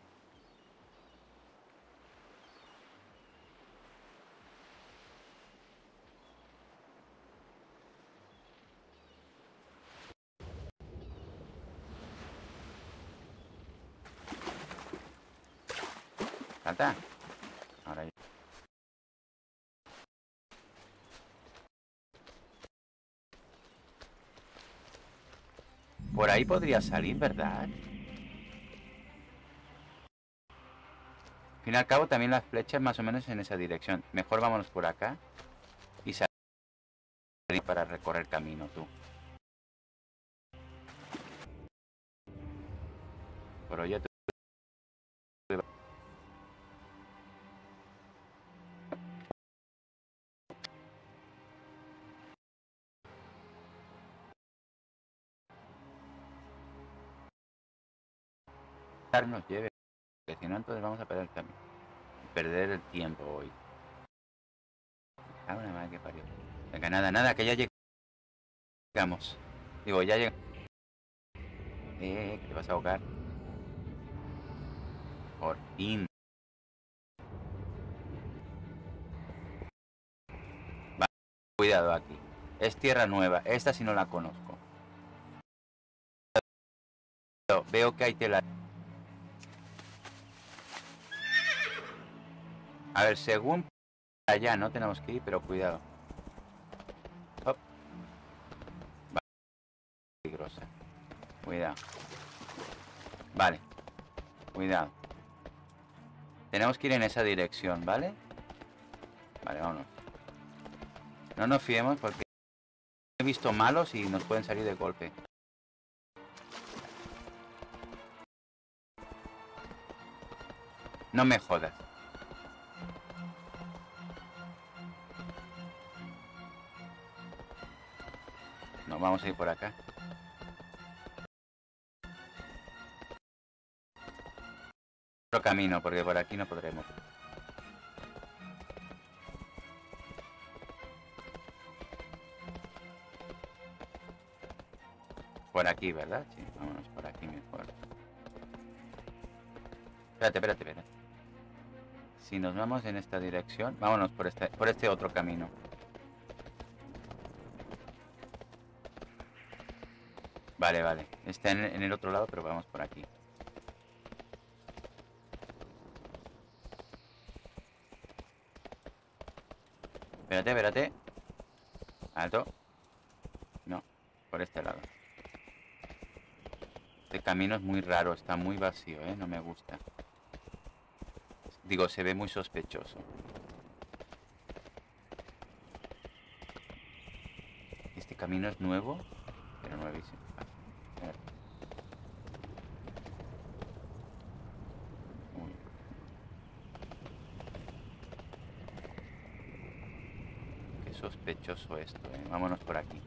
Salta. Ahora ya. Por ahí podría salir, ¿verdad? Al fin y al cabo también las flechas más o menos en esa dirección. Mejor vámonos por acá y salir para recorrer camino, tú. Por hoy ya te... nos lleve, porque si no entonces vamos a perder el camino. Perder el tiempo hoy. Ah, una madre que parió. Venga, nada, nada, que ya llegamos. Digo, ya llegamos. Eh, eh, que te vas a ahogar. Por fin. Va, cuidado aquí. Es tierra nueva. Esta sí no la conozco. Veo que hay tela. A ver, según allá no tenemos que ir, pero cuidado. Hop. Vale. Peligrosa. Cuidado. Vale. Cuidado. Tenemos que ir en esa dirección, ¿vale? Vale, vámonos. No nos fiemos porque he visto malos y nos pueden salir de golpe. No me jodas. No, vamos a ir por acá. Otro camino, porque por aquí no podremos. Por aquí, ¿verdad? Sí, vámonos por aquí mejor. Espérate, espérate, espérate. Si nos vamos en esta dirección, vámonos por este, por este otro camino. Vale, vale. Está en, en el otro lado, pero vamos por aquí. Espérate, espérate. Alto. No, por este lado. Este camino es muy raro, está muy vacío, ¿eh? No me gusta. Digo, se ve muy sospechoso. Este camino es nuevo, pero nuevísimo. Ah, a ver. Uy. Qué sospechoso esto, ¿eh? Vámonos por aquí.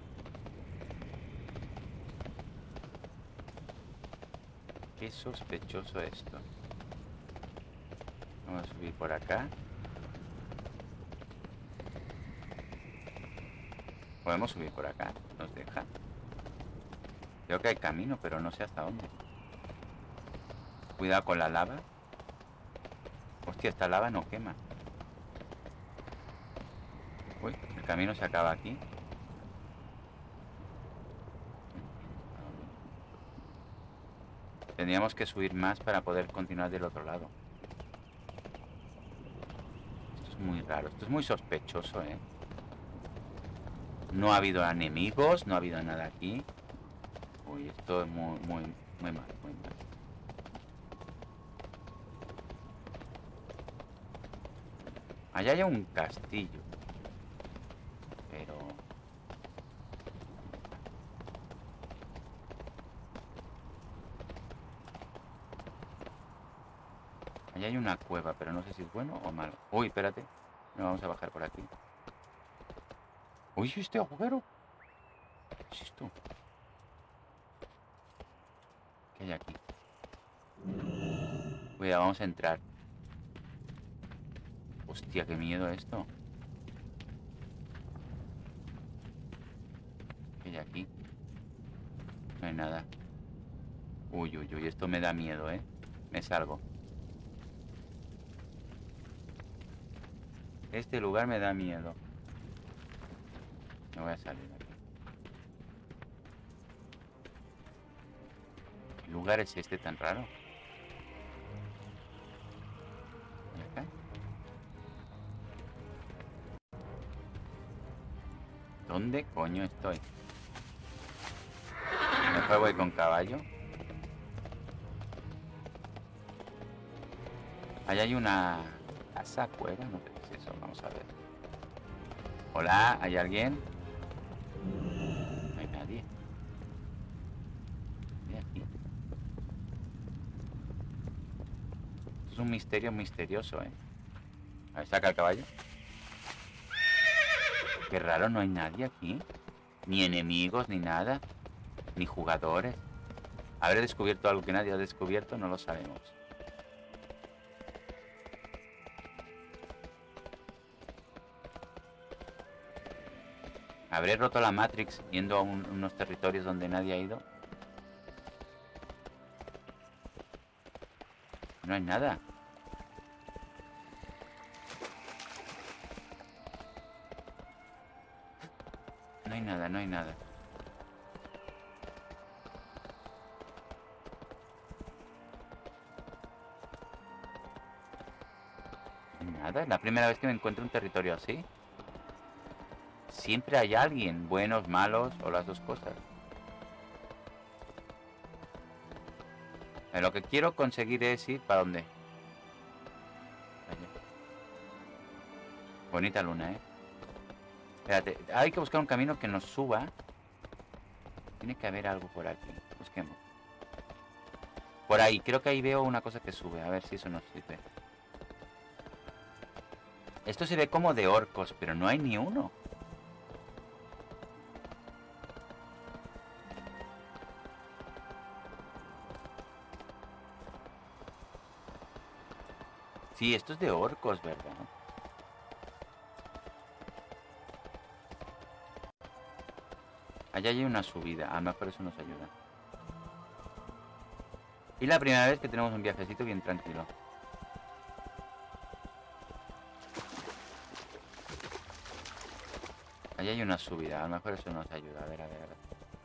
Qué sospechoso esto. Vamos a subir por acá. Podemos subir por acá. Nos deja. Creo que hay camino, pero no sé hasta dónde. Cuidado con la lava. Hostia, esta lava no quema. Uy, el camino se acaba aquí. Tendríamos que subir más para poder continuar del otro lado. Esto es muy raro, esto es muy sospechoso, ¿eh? No ha habido enemigos, no ha habido nada aquí. Uy, esto es muy, muy, muy mal, muy mal. Allá hay un castillo. Pero... allá hay una cueva, pero no sé si es bueno o malo. Uy, espérate. No, vamos a bajar por aquí. Uy, este agujero. ¿Qué es esto? ¿Qué hay aquí? Cuidado, vamos a entrar. Hostia, qué miedo esto. ¿Qué hay aquí? No hay nada. Uy, uy, uy, esto me da miedo, ¿eh? Me salgo. Este lugar me da miedo. Me voy a salir de aquí. ¿Qué lugar es este tan raro? ¿Y acá? ¿Dónde coño estoy? Mejor voy con caballo. Allá hay una casa, cueva, no sé qué es eso, vamos a ver. Hola, ¿hay alguien? No hay nadie. ¿Hay aquí? Esto es un misterio misterioso, ¿eh? A ver, saca el caballo. Qué raro, no hay nadie aquí. Ni enemigos, ni nada. Ni jugadores. ¿Habré descubierto algo que nadie ha descubierto? No lo sabemos. ¿Habré roto la Matrix yendo a un, unos territorios donde nadie ha ido? No hay nada. No hay nada, no hay nada. No hay nada, es la primera vez que me encuentro un territorio así. Siempre hay alguien, buenos, malos o las dos cosas. Eh, Lo que quiero conseguir es ir para dónde. Allá. Bonita luna, ¿eh? Espérate, hay que buscar un camino que nos suba. Tiene que haber algo por aquí. Busquemos. Por ahí, creo que ahí veo una cosa que sube. A ver si eso nos sirve. Esto se ve como de orcos, pero no hay ni uno. Sí, esto es de orcos, ¿verdad? Allá hay una subida. A lo mejor eso nos ayuda. Y la primera vez que tenemos un viajecito bien tranquilo. Allá hay una subida. A lo mejor eso nos ayuda. A ver, a ver, a ver.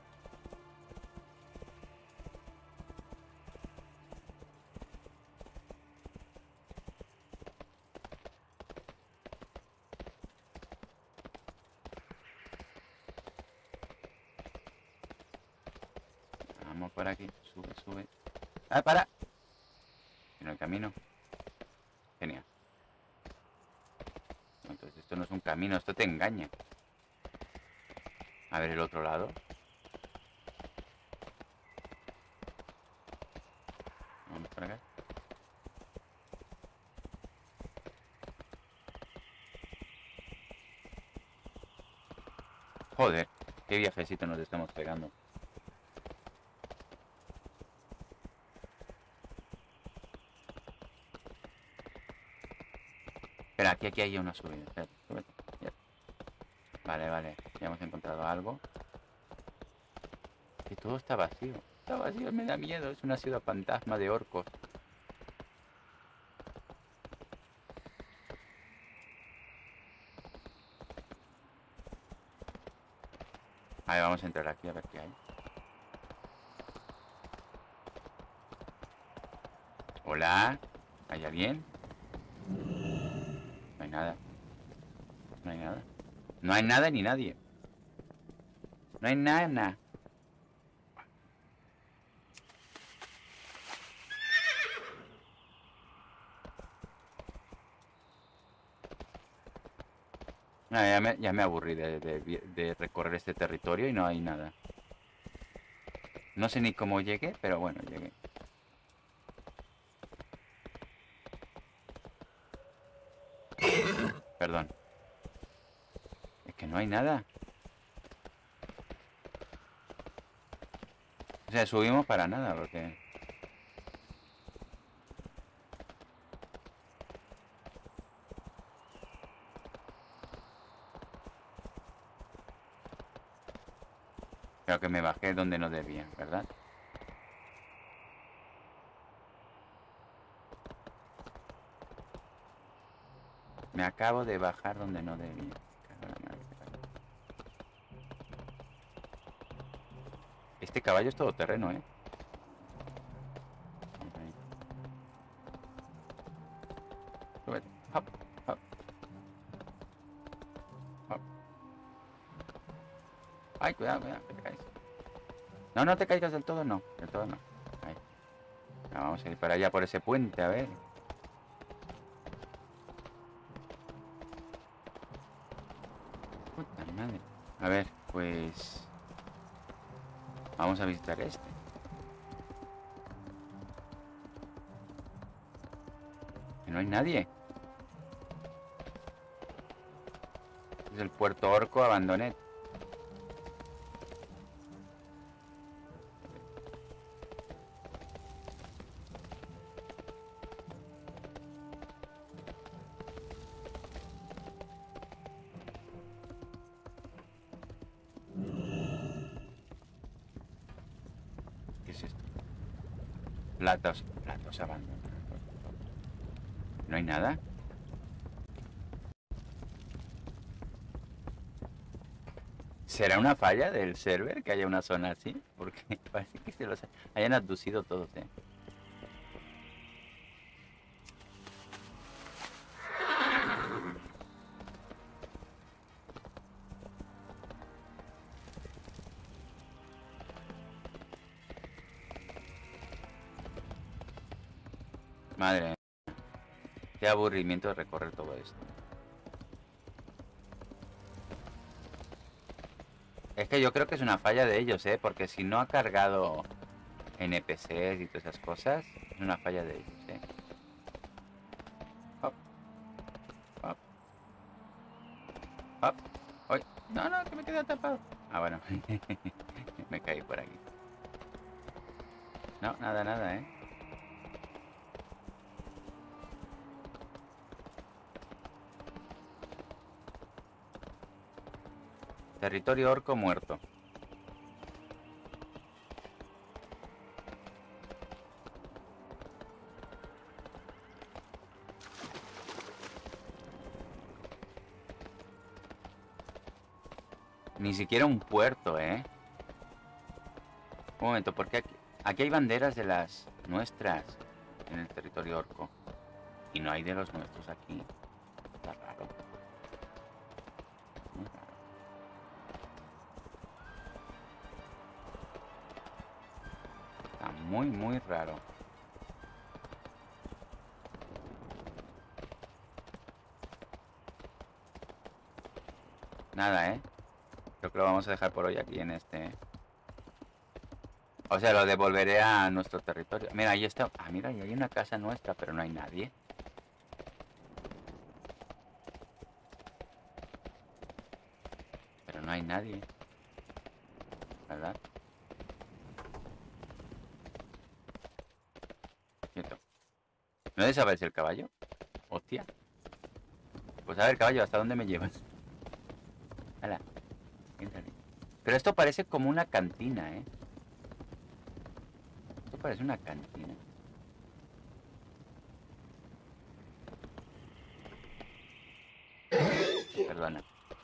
Vamos por aquí. Sube, sube. ¡Ah, para! En el camino. Genial. Entonces esto no es un camino, esto te engaña. A ver el otro lado. Vamos por acá. Joder, qué viajecito nos estamos pegando. Espera, aquí, aquí hay una subida. Espera, súbete. Ya. Vale, vale. Ya hemos encontrado algo. Que todo está vacío. Está vacío, me da miedo. Es una ciudad fantasma de orcos. A ver, vamos a entrar aquí a ver qué hay. Hola. ¿Hay alguien? No hay nada. No hay nada. No hay nada ni nadie. No hay nada, nada. Ah, ya, me, ya me aburrí de, de, de recorrer este territorio y no hay nada. No sé ni cómo llegué, pero bueno, llegué. Perdón. Es que no hay nada. O sea, subimos para nada, porque... Creo que me bajé donde no debía, ¿verdad? Me acabo de bajar donde no debía. Este caballo es todoterreno, ¿eh? Súbete. Hop, hop. Hop. Ay, cuidado, cuidado, que te caes. No, no te caigas del todo, no. Del todo no. Ahí. Ya, vamos a ir para allá por ese puente, a ver. Puta madre. A ver, pues... Vamos a visitar este. Que no hay nadie. Es el puerto orco Abandonet. ¿Qué es esto? Platos, platos abandonados. ¿No hay nada? ¿Será una falla del server que haya una zona así? Porque parece que se los hayan abducido todos, ¿eh? Madre mía. Qué aburrimiento de recorrer todo esto. Es que yo creo que es una falla de ellos, ¿eh? Porque si no ha cargado N P Cs y todas esas cosas, es una falla de ellos, ¿eh? Hop. Hop. Hop. Uy. No, no, que me queda tapado. Ah, bueno. Me caí por aquí. No, nada, nada, ¿eh? Territorio orco muerto. Ni siquiera un puerto, ¿eh? Un momento, porque aquí, aquí hay banderas de las nuestras en el territorio orco. Y no hay de los nuestros aquí. Está raro. Muy raro. Está muy, muy raro. Nada, ¿eh? Creo que lo vamos a dejar por hoy aquí en este... O sea, lo devolveré a nuestro territorio. Mira, ahí está... Ah, mira, ahí hay una casa nuestra, pero no hay nadie. Pero no hay nadie. ¿Verdad? Quieto. ¿No desaparece el caballo? Hostia. Pues a ver, caballo, ¿hasta dónde me llevas? Hala. Entrale. Pero esto parece como una cantina, ¿eh? Esto parece una cantina. Perdona.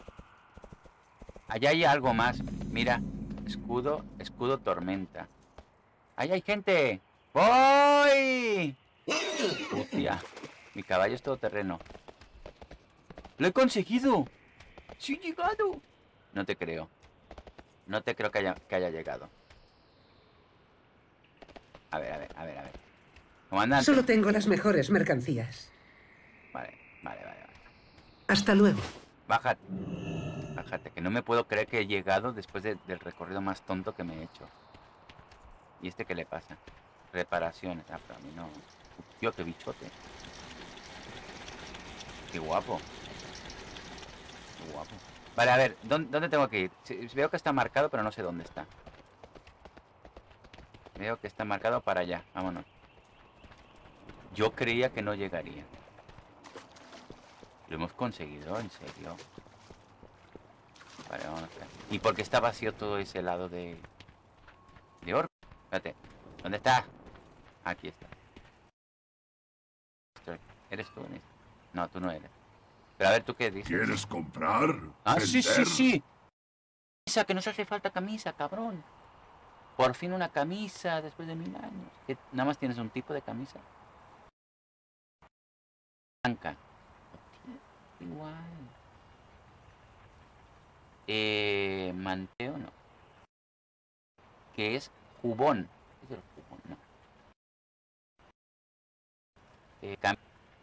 Allá hay algo más. Mira. Escudo, escudo tormenta. ¡Ahí hay gente! ¡Voy! Hostia. Mi caballo es todoterreno. ¡Lo he conseguido! ¡Sí he llegado! No te creo. No te creo que haya, que haya llegado. A ver, a ver, a ver, a ver. Comandante. Solo tengo las mejores mercancías. Vale, vale, vale, vale. Hasta luego. Bájate. Bájate, que no me puedo creer que he llegado después de- del recorrido más tonto que me he hecho. ¿Y este qué le pasa? Reparaciones. Ah, pero a mí no. Tío, qué bichote. Qué guapo. Qué guapo. Vale, a ver, ¿dónde, dónde tengo que ir? Sí, veo que está marcado, pero no sé dónde está. Veo que está marcado para allá. Vámonos. Yo creía que no llegaría. Lo hemos conseguido, en serio. Vale, vámonos. ¿Y por qué está vacío todo ese lado de... de orco? Espérate. ¿Dónde está? Aquí está. Estoy. ¿Eres tú? en este? No, tú no eres. Pero a ver, ¿tú qué dices? ¿Quieres comprar? Ah, sí, sí, ¿Vender? sí. Camisa, que nos hace falta camisa, cabrón. Por fin una camisa después de mil años. ¿Qué? ¿Nada más tienes un tipo de camisa? Blanca. Hostia, igual. Eh, manteo no. Que es jubón. ¿Qué es el jubón? No. Eh, cam-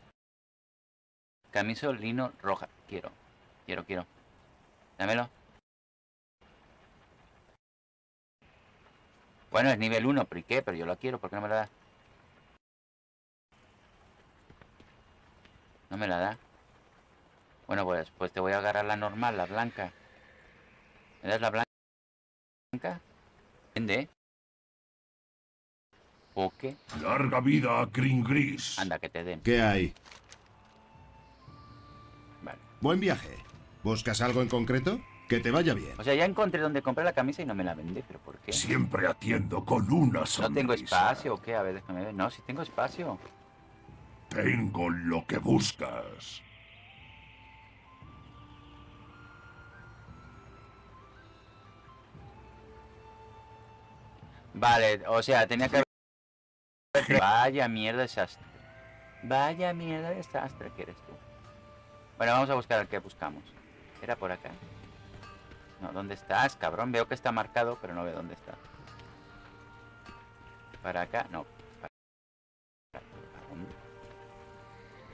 Camiso lino roja. Quiero. Quiero, quiero. Dámelo. Bueno, es nivel uno, pero ¿y qué? Pero yo lo quiero, ¿por qué no me la da? No me la da. Bueno, pues, pues te voy a agarrar la normal, la blanca. ¿Me das la blanca? Vende. ¿O qué? Larga vida a Green Gris. Anda, que te den. ¿Qué hay? Vale. Buen viaje. ¿Buscas algo en concreto? Que te vaya bien. O sea, ya encontré donde compré la camisa y no me la vende, ¿pero por qué? Siempre atiendo con una sonrisa. ¿No tengo espacio o qué? A ver, déjame ver. No, sí tengo espacio. Tengo lo que buscas. Vale, o sea, tenía que... Vaya mierda de desastre. Vaya mierda de desastre que eres tú. Bueno, vamos a buscar el que buscamos. ¿Era por acá? No, ¿dónde estás, cabrón? Veo que está marcado, pero no veo dónde está. ¿Para acá? No. ¿Para, para dónde?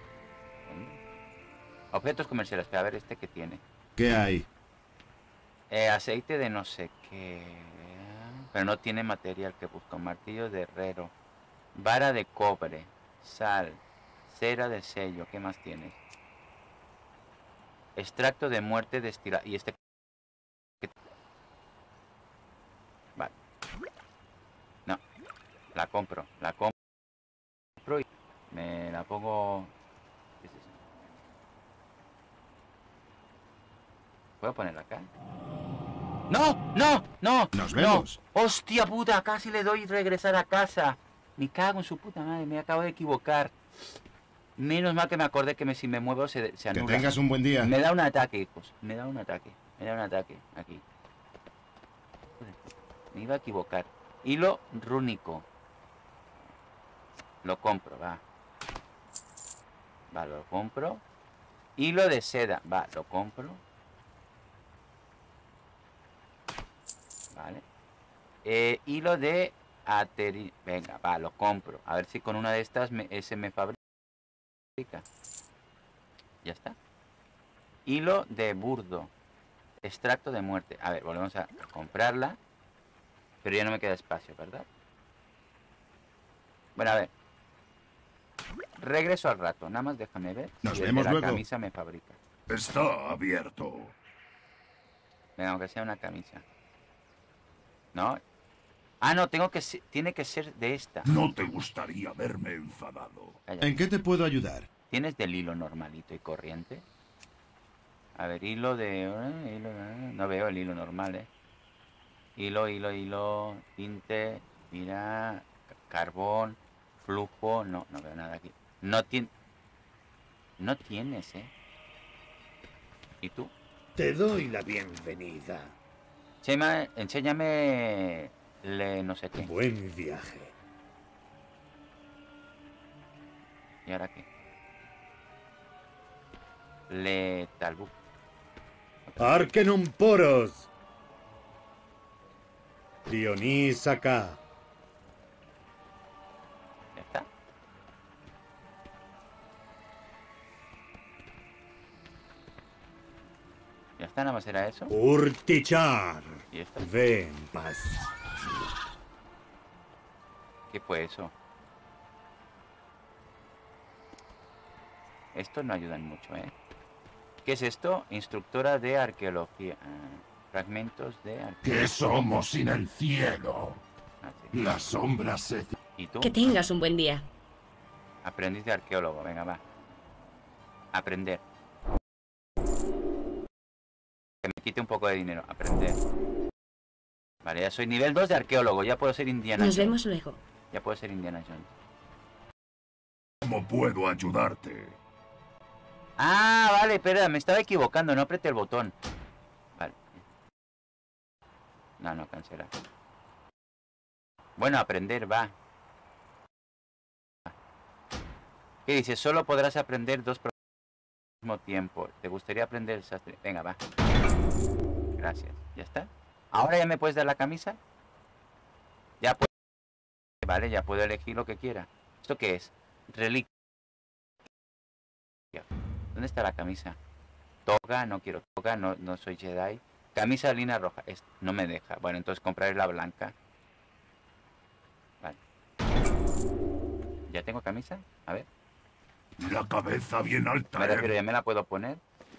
¿Dónde? Objetos comerciales. Pero a ver este que tiene. ¿Qué hay? Eh, aceite de no sé qué. Pero no tiene material que busco. Martillo de herrero. Vara de cobre. Sal. Cera de sello. ¿Qué más tienes? Extracto de muerte destilado. Y este... Vale. No. La compro. La compro y me la pongo... ¿Qué es eso? ¿Puedo ponerla acá? ¡No! ¡No! ¡No! Nos no. vemos. ¡Hostia puta! Casi le doy regresar a casa. Me cago en su puta madre. Me acabo de equivocar. Menos mal que me acordé que me, si me muevo se, se Que anula. tengas un buen día. Me da un ataque, hijos. Me da un ataque. Me da un ataque. Aquí. Joder, me iba a equivocar. Hilo rúnico. Lo compro, va. Va, lo compro. Hilo de seda. Va, lo compro. Vale. Eh, hilo de ateri... Venga, va, lo compro. A ver si con una de estas me, ese me fabrica. Ya está. Hilo de burdo. Extracto de muerte. A ver, volvemos a comprarla. Pero ya no me queda espacio, ¿verdad? Bueno, a ver. Regreso al rato. Nada más déjame ver. Nos si el vemos de la luego. camisa me fabrica. Está abierto. Venga, aunque sea una camisa. ¿No? Ah, no, tengo que ser, tiene que ser de esta. No te gustaría verme enfadado. Calla. ¿En qué te puedo ayudar? ¿Tienes del hilo normalito y corriente? A ver, hilo de... eh, hilo, eh, no veo el hilo normal, ¿eh? Hilo, hilo, hilo, tinte, mira, carbón, flujo... No, no veo nada aquí. No tiene... No tienes, ¿eh? ¿Y tú? Te doy la bienvenida. Chema, enséñame... Le no sé qué. Buen viaje. ¿Y ahora qué? Le talbu. Arkenum poros. Dionís acá. Ya está. Ya está, nada más era eso. Urtichar. Y esto. Ven, paz. ¿Qué fue eso? Estos no ayudan mucho, ¿eh? ¿Qué es esto? Instructora de arqueología. Ah, fragmentos de arqueología. ¿Qué somos sin el cielo? Ah, sí. Las sombras se... ¿Y tú? Que tengas un buen día. Aprendiz de arqueólogo. Venga, va. Aprender. Que me quite un poco de dinero. Aprender. Vale, ya soy nivel dos de arqueólogo. Ya puedo ser Indiana Nos Jones. vemos luego. Ya puedo ser Indiana Jones. ¿Cómo puedo ayudarte? Ah, vale, espera, me estaba equivocando, no apreté el botón. Vale. No, no, cancela. Bueno, aprender, va. ¿Qué dice? Solo podrás aprender dos programas al mismo tiempo. ¿Te gustaría aprender el sastre? Venga, va. Gracias. ¿Ya está? ¿Ahora ya me puedes dar la camisa? Ya puedo. Vale, ya puedo elegir lo que quiera. ¿Esto qué es? Reliquia. ¿Dónde está la camisa? Toga, no quiero toga, no, no soy Jedi. Camisa de línea roja, es, no me deja. Bueno, entonces compraré la blanca. Vale. ¿Ya tengo camisa? A ver. La cabeza bien alta. Me ¿eh? refiero, ¿ya me la puedo poner?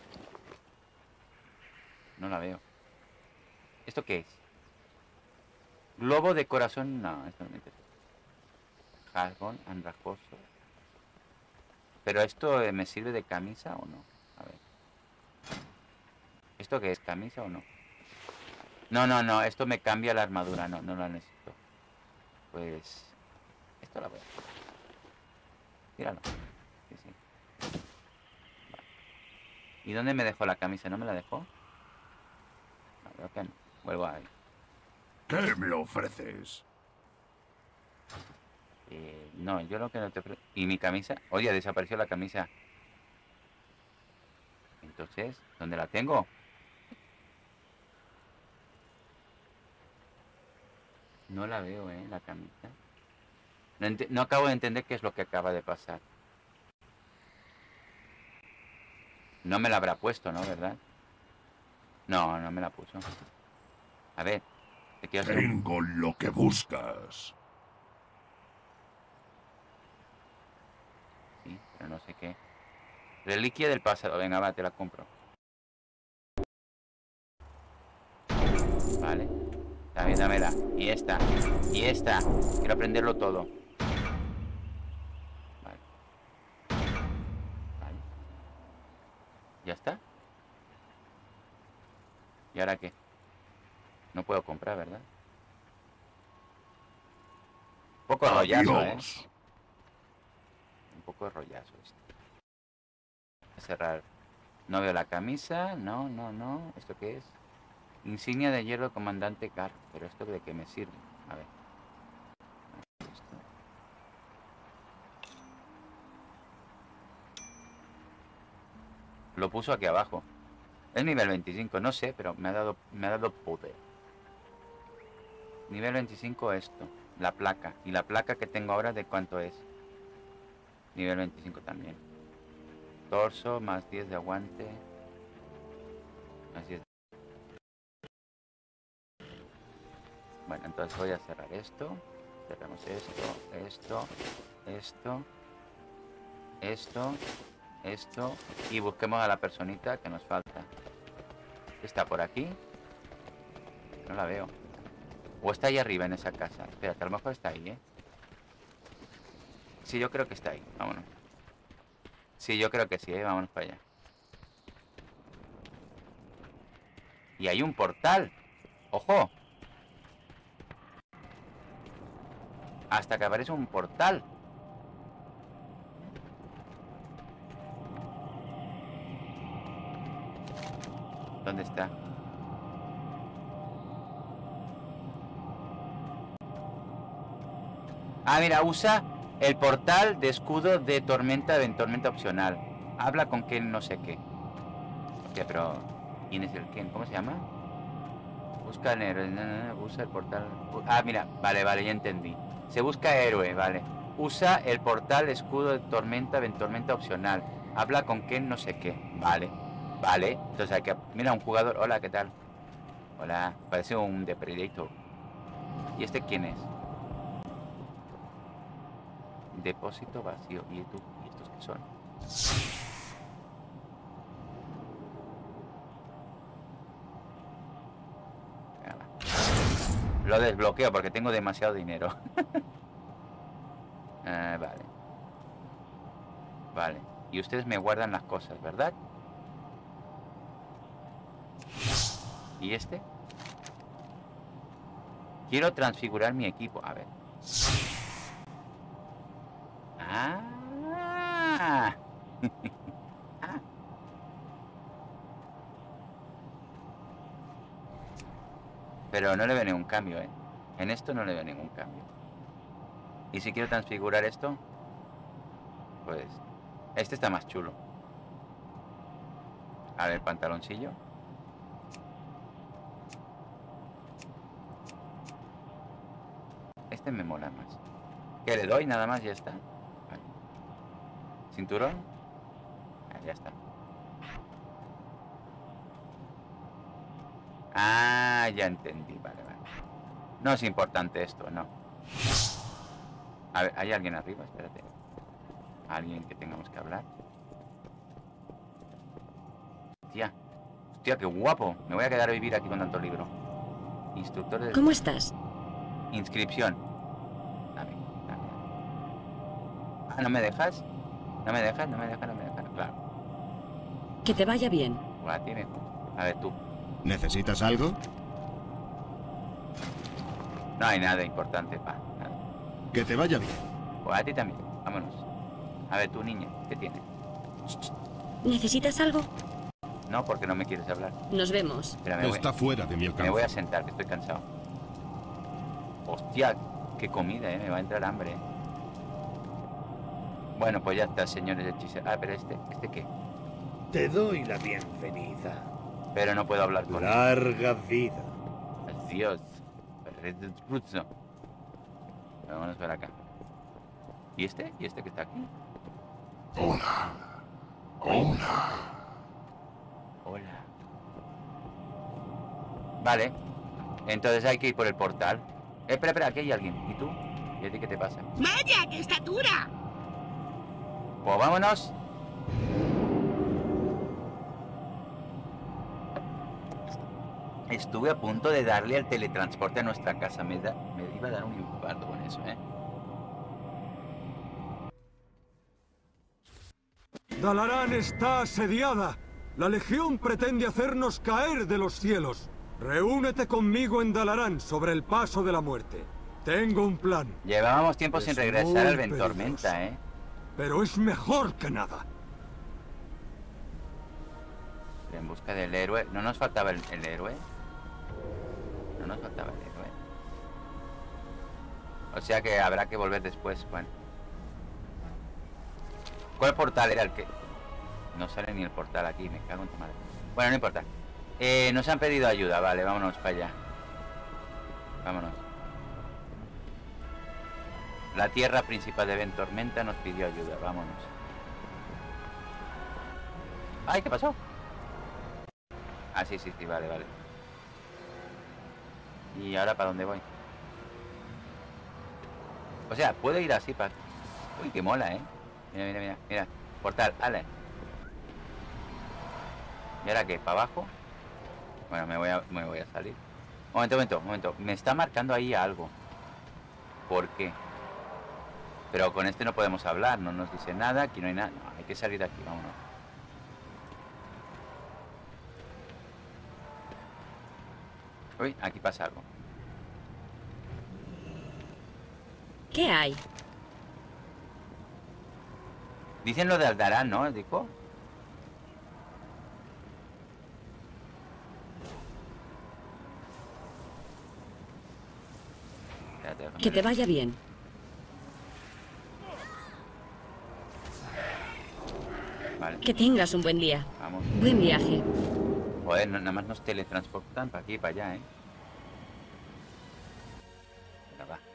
No la veo. ¿Esto qué es? Globo de corazón, no, esto no me interesa. Jargón, andrajoso. ¿Pero esto eh, me sirve de camisa o no? A ver. ¿Esto qué es? ¿Camisa o no? No, no, no. Esto me cambia la armadura. No, no la necesito. Pues... Esto la voy a hacer. Tíralo. Sí, sí. Vale. ¿Y dónde me dejó la camisa? ¿No me la dejó? No, creo que no. Vuelvo ahí. ¿Qué me ofreces? Eh, no, yo lo que no te ofrezco... ¿Y mi camisa? Oye, desapareció la camisa. Entonces, ¿dónde la tengo? No la veo, ¿eh? La camisa. No, ente- no acabo de entender qué es lo que acaba de pasar. No me la habrá puesto, ¿no? ¿Verdad? No, no me la puso. A ver, te quiero hacer un... Tengo lo que buscas. Sí, pero no sé qué. Reliquia del pasado. Venga, va, te la compro. Vale. Dame, dámela. Y esta. Y esta. Quiero aprenderlo todo. Vale. Vale. ¿Ya está? ¿Y ahora qué? No puedo comprar, ¿verdad? Un poco rollazo, ¿eh? Un poco rollazo esto. Voy a cerrar. No veo la camisa. No, no, no. ¿Esto qué es? Insignia de hierro comandante Car. Pero ¿esto de qué me sirve? A ver. Esto. Lo puso aquí abajo. Es nivel veinticinco, no sé, pero me ha dado, me ha dado poder. Nivel veinticinco esto. La placa. Y la placa que tengo ahora, ¿de cuánto es? Nivel veinticinco también. Torso, más diez de aguante. Más diez. Bueno, entonces voy a cerrar esto. Cerramos esto, esto, esto, esto, esto. Y busquemos a la personita que nos falta. ¿Está por aquí? No la veo. O está ahí arriba en esa casa. Espérate, a lo mejor está ahí, ¿eh? Sí, yo creo que está ahí. Vámonos. Sí, yo creo que sí, ¿eh? Vámonos para allá. Y hay un portal. ¡Ojo! Hasta que aparece un portal. ¿Dónde está? Ah, mira, usa el portal de escudo de tormenta de tormenta opcional. Habla con Ken no sé qué. Hostia, pero... ¿quién es el Ken? ¿Cómo se llama? Busca el héroe. Usa el portal... Ah, mira, vale, vale, ya entendí. Se busca héroe, vale. Usa el portal escudo de tormenta de tormenta opcional. Habla con Ken no sé qué. Vale, vale. Entonces hay que... Mira, un jugador... Hola, ¿qué tal? Hola, parece un Depredator. ¿Y este quién es? Depósito vacío. ¿Y tú? ¿Y estos qué son? Venga, va. Lo desbloqueo porque tengo demasiado dinero. eh, vale. Vale. Y ustedes me guardan las cosas, ¿verdad? ¿Y este? Quiero transfigurar mi equipo. A ver. Ah. ah. Pero no le veo ningún cambio, ¿eh? En esto no le veo ningún cambio. ¿Y si quiero transfigurar esto? Pues... este está más chulo. A ver, pantaloncillo. Este me mola más. ¿Qué le doy? Nada más, ya está. Vale. ¿Cinturón? Ah, ya está. Ah, ya entendí. Vale, vale. No es importante esto, no. A ver, ¿hay alguien arriba? Espérate. ¿Alguien que tengamos que hablar? Hostia. Hostia, qué guapo. Me voy a quedar a vivir aquí con tanto libro. Instructor de... ¿Cómo estás? Inscripción. Dame, dame. Ah, ¿no me dejas? ¿No me dejas? ¿No me dejas? ¿No me dejas? Claro. Que te vaya bien. Pues a ti me... A ver, tú. ¿Necesitas algo? No hay nada importante, pa. Nada. Que te vaya bien. Pues a ti también. Vámonos. A ver, tú, niña, ¿qué tienes? ¿Necesitas algo? No, porque no me quieres hablar. Nos vemos. Espera, me voy, Está fuera de mi me alcance. voy a sentar, que estoy cansado. Hostia, qué comida, ¿eh? Me va a entrar hambre, ¿eh? Bueno, pues ya está, señores hechiceros. Ah, pero este, ¿este qué? Te doy la bienvenida. Pero no puedo hablar con él. Larga vida. Adiós. Vámonos para acá. ¿Y este? ¿Y este que está aquí? Hola. Hola. Hola. Vale. Entonces hay que ir por el portal. Eh, espera, espera, aquí hay alguien. ¿Y tú? ¿Y a ti qué te pasa? ¡Vaya, qué estatura! Pues vámonos. Estuve a punto de darle el teletransporte a nuestra casa. Me, da, me iba a dar un infarto con eso, ¿eh? Dalaran está asediada. La Legión pretende hacernos caer de los cielos. Reúnete conmigo en Dalaran sobre el paso de la muerte. Tengo un plan. Llevábamos tiempo Es sin muy regresar al peligroso, Ventormenta, ¿eh? Pero es mejor que nada. En busca del héroe. ¿No nos faltaba el, el héroe? No nos faltaba el héroe. O sea que habrá que volver después, bueno. ¿Cuál portal era el que...? No sale ni el portal aquí, me cago en tu madre. Bueno, no importa. Eh, nos han pedido ayuda, vale, vámonos para allá. Vámonos. La tierra principal de Ventormenta nos pidió ayuda, vámonos. ¡Ay, qué pasó! Ah, sí, sí, sí, vale, vale. ¿Y ahora para dónde voy? O sea, puedo ir así para... Uy, qué mola, ¿eh? Mira, mira, mira, mira. Portal, ale. ¿Y ahora qué? ¿Para abajo? Bueno, me voy a, me voy a salir. Un momento, un momento, un momento. Me está marcando ahí algo. ¿Por qué? Pero con este no podemos hablar, no nos dice nada, aquí no hay nada. No, hay que salir de aquí, vámonos. Uy, aquí pasa algo. ¿Qué hay? Dicen lo de Aldarán, ¿no? ¿Dijo? Espérate, Que te vaya bien. Vale. Que tengas un buen día. Vamos. Buen viaje. Joder, no, nada más nos teletransportan para aquí y para allá, ¿eh? Venga, va.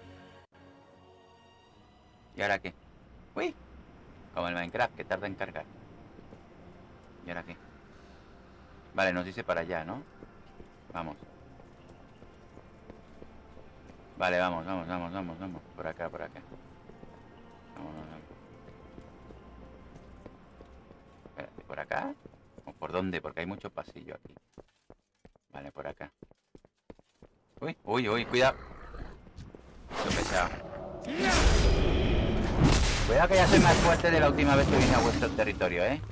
¿Y ahora qué? ¡Uy! Como el Minecraft, que tarda en cargar. ¿Y ahora qué? Vale, nos dice para allá, ¿no? Vamos. Vale, vamos, vamos, vamos, vamos, vamos. Por acá, por acá. Vamos, vamos. Espérate, ¿por acá? ¿O por dónde? Porque hay mucho pasillo aquí. Vale, por acá. Uy, uy, uy, cuidado. Qué pesado. Cuidado que ya soy más fuerte de la última vez que vine a vuestro territorio, ¿eh?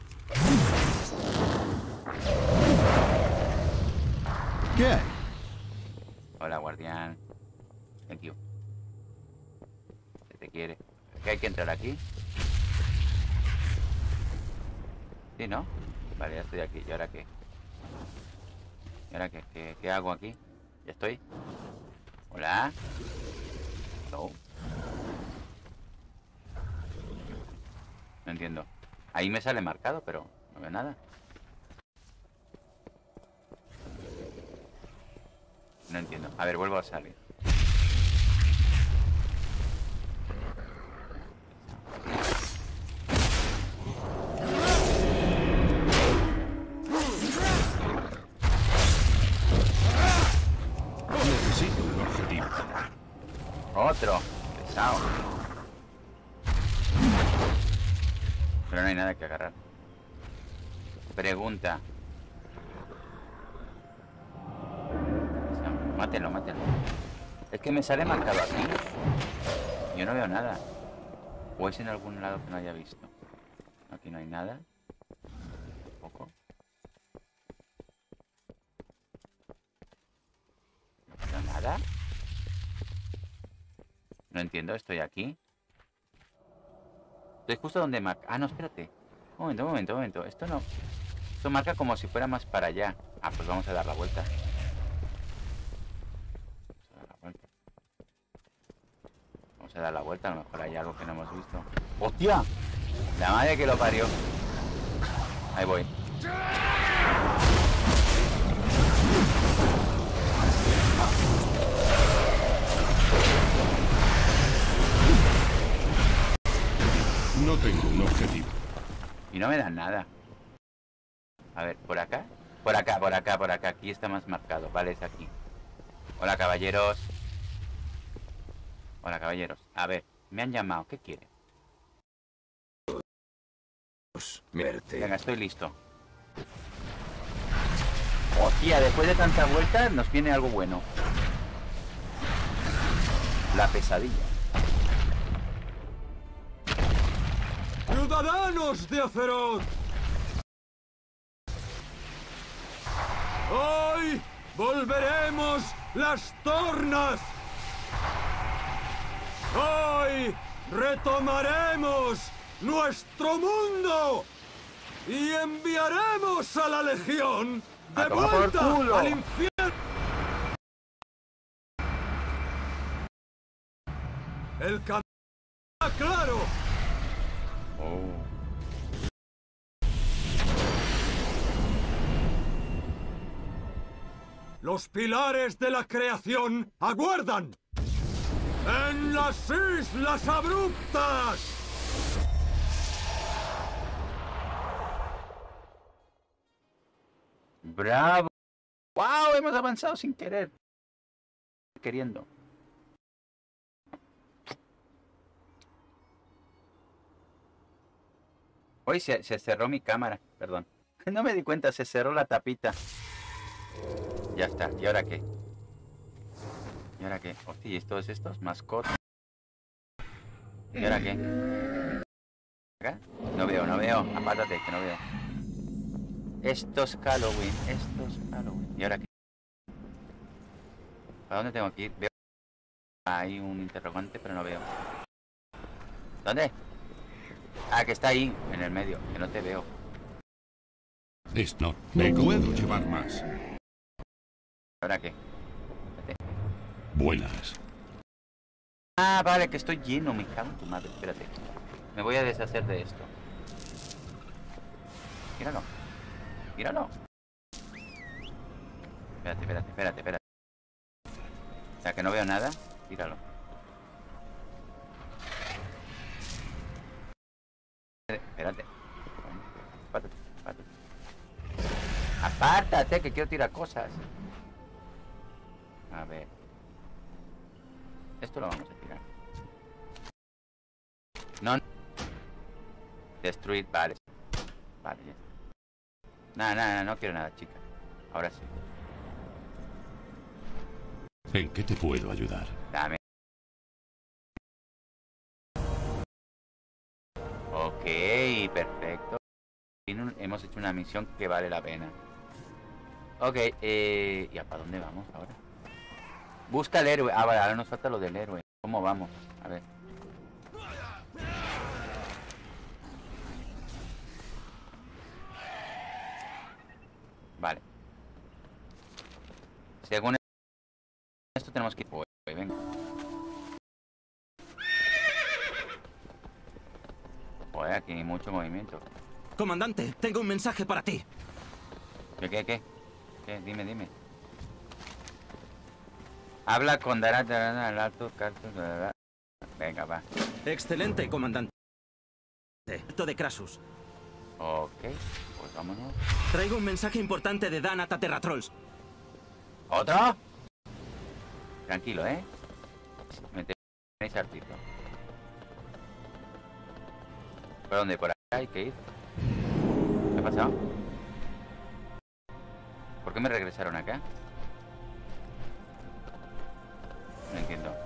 ¿Qué hay? Hola, guardián. Thank you. Se te quiere. ¿Qué hay que entrar aquí? Sí, ¿no? Vale, ya estoy aquí. ¿Y ahora qué? ¿Y ahora qué? ¿Qué, qué hago aquí? ¿Ya estoy? Hola. Hello. No entiendo. Ahí me sale marcado, pero no veo nada. No entiendo. A ver, vuelvo a salir. Necesito un objetivo. Otro. Pesado. Pero no hay nada que agarrar. Pregunta. Mátelo, mátelo. Es que me sale marcado aquí. Yo no veo nada. O es en algún lado que no haya visto. Aquí no hay nada. Tampoco. No veo nada. No entiendo, estoy aquí. Estoy justo donde marca... Ah, no, espérate. Un momento, un momento, un momento. Esto no... Esto marca como si fuera más para allá. Ah, pues vamos a dar la vuelta. Vamos a dar la vuelta. Vamos a dar la vuelta. A lo mejor hay algo que no hemos visto. ¡Hostia! La madre que lo parió. Ahí voy. No tengo un objetivo. Y no me dan nada. A ver, por acá. Por acá, por acá, por acá. Aquí está más marcado. Vale, es aquí. Hola, caballeros. Hola, caballeros. A ver, me han llamado. ¿Qué quieren? Venga, estoy listo. Hostia, después de tantas vueltas nos viene algo bueno. La pesadilla. ¡Ciudadanos de Azeroth! ¡Hoy volveremos las tornas! ¡Hoy retomaremos nuestro mundo! ¡Y enviaremos a la Legión de ¡A tomar por vuelta culo! al infierno! ¡El camino está claro! Oh. Los pilares de la creación aguardan en las Islas Abruptas. ¡Bravo! ¡Wow! Hemos avanzado sin querer. Queriendo. Hoy se, se cerró mi cámara, perdón. No me di cuenta, se cerró la tapita. Ya está, ¿y ahora qué? ¿Y ahora qué? Hostia, ¿y todos estos mascotas? ¿Y ahora qué? ¿Acá? No veo, no veo. Apártate, que no veo. Esto es Halloween, esto es Halloween. ¿Y ahora qué? ¿A dónde tengo que ir? Veo... Hay un interrogante, pero no veo. ¿Dónde? Ah, que está ahí, en el medio, que no te veo. Esto, no puedo llevar más. ¿Ahora qué? Espérate. Buenas. Ah, vale, que estoy lleno, me cago en tu madre, espérate. Me voy a deshacer de esto. Míralo. Míralo. Espérate, espérate, espérate, espérate. O sea, que no veo nada. Tíralo. Espérate. Apártate, apártate. Apártate, que quiero tirar cosas. A ver. Esto lo vamos a tirar. No. Destruir, vale. Vale, ya está. Nada, nada, nada, no quiero nada, chica. Ahora sí. ¿En qué te puedo ayudar? Dame. Ok, perfecto. Hemos hecho una misión que vale la pena. Ok, eh... ¿y a para dónde vamos ahora? Busca al héroe. Ah, vale, ahora nos falta lo del héroe. ¿Cómo vamos? A ver. Vale. Según esto tenemos que ir. Pues, venga. Joder, aquí hay mucho movimiento. Comandante, tengo un mensaje para ti. ¿Qué, qué, qué? ¿Qué? Dime, dime. Habla con Darat, al alto, cartos, venga, va. Excelente, comandante. Esto de Krasus. Ok, pues vámonos. Traigo un mensaje importante de Dan a Terratrolls. ¿Otro? Tranquilo, ¿eh? Me tenéis hartito. ¿Por dónde? ¿Por acá hay que ir? ¿Qué ha pasado? ¿Por qué me regresaron acá? No entiendo.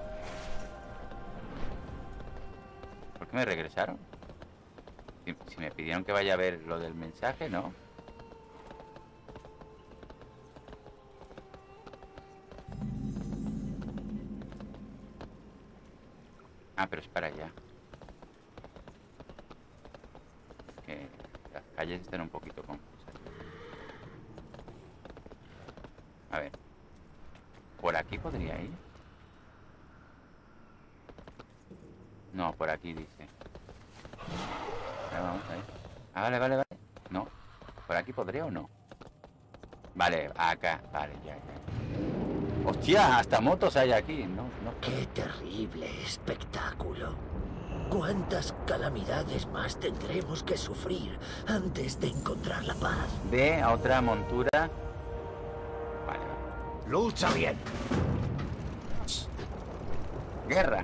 ¿Por qué me regresaron? Si, si me pidieron que vaya a ver lo del mensaje, ¿no? Ah, pero es para allá. Que las calles están un poquito confusas. A ver. ¿Por aquí podría ir? No, por aquí dice. Ahora vamos a ver. Ah, vale, vale, vale. No. ¿Por aquí podría o no? Vale, acá. Vale, ya, ya. ¡Hostia! Hasta motos hay aquí. No, no. ¡Qué terrible espectáculo! ¿Cuántas calamidades más tendremos que sufrir antes de encontrar la paz? Ve a otra montura. Vale. Lucha bien. Guerra.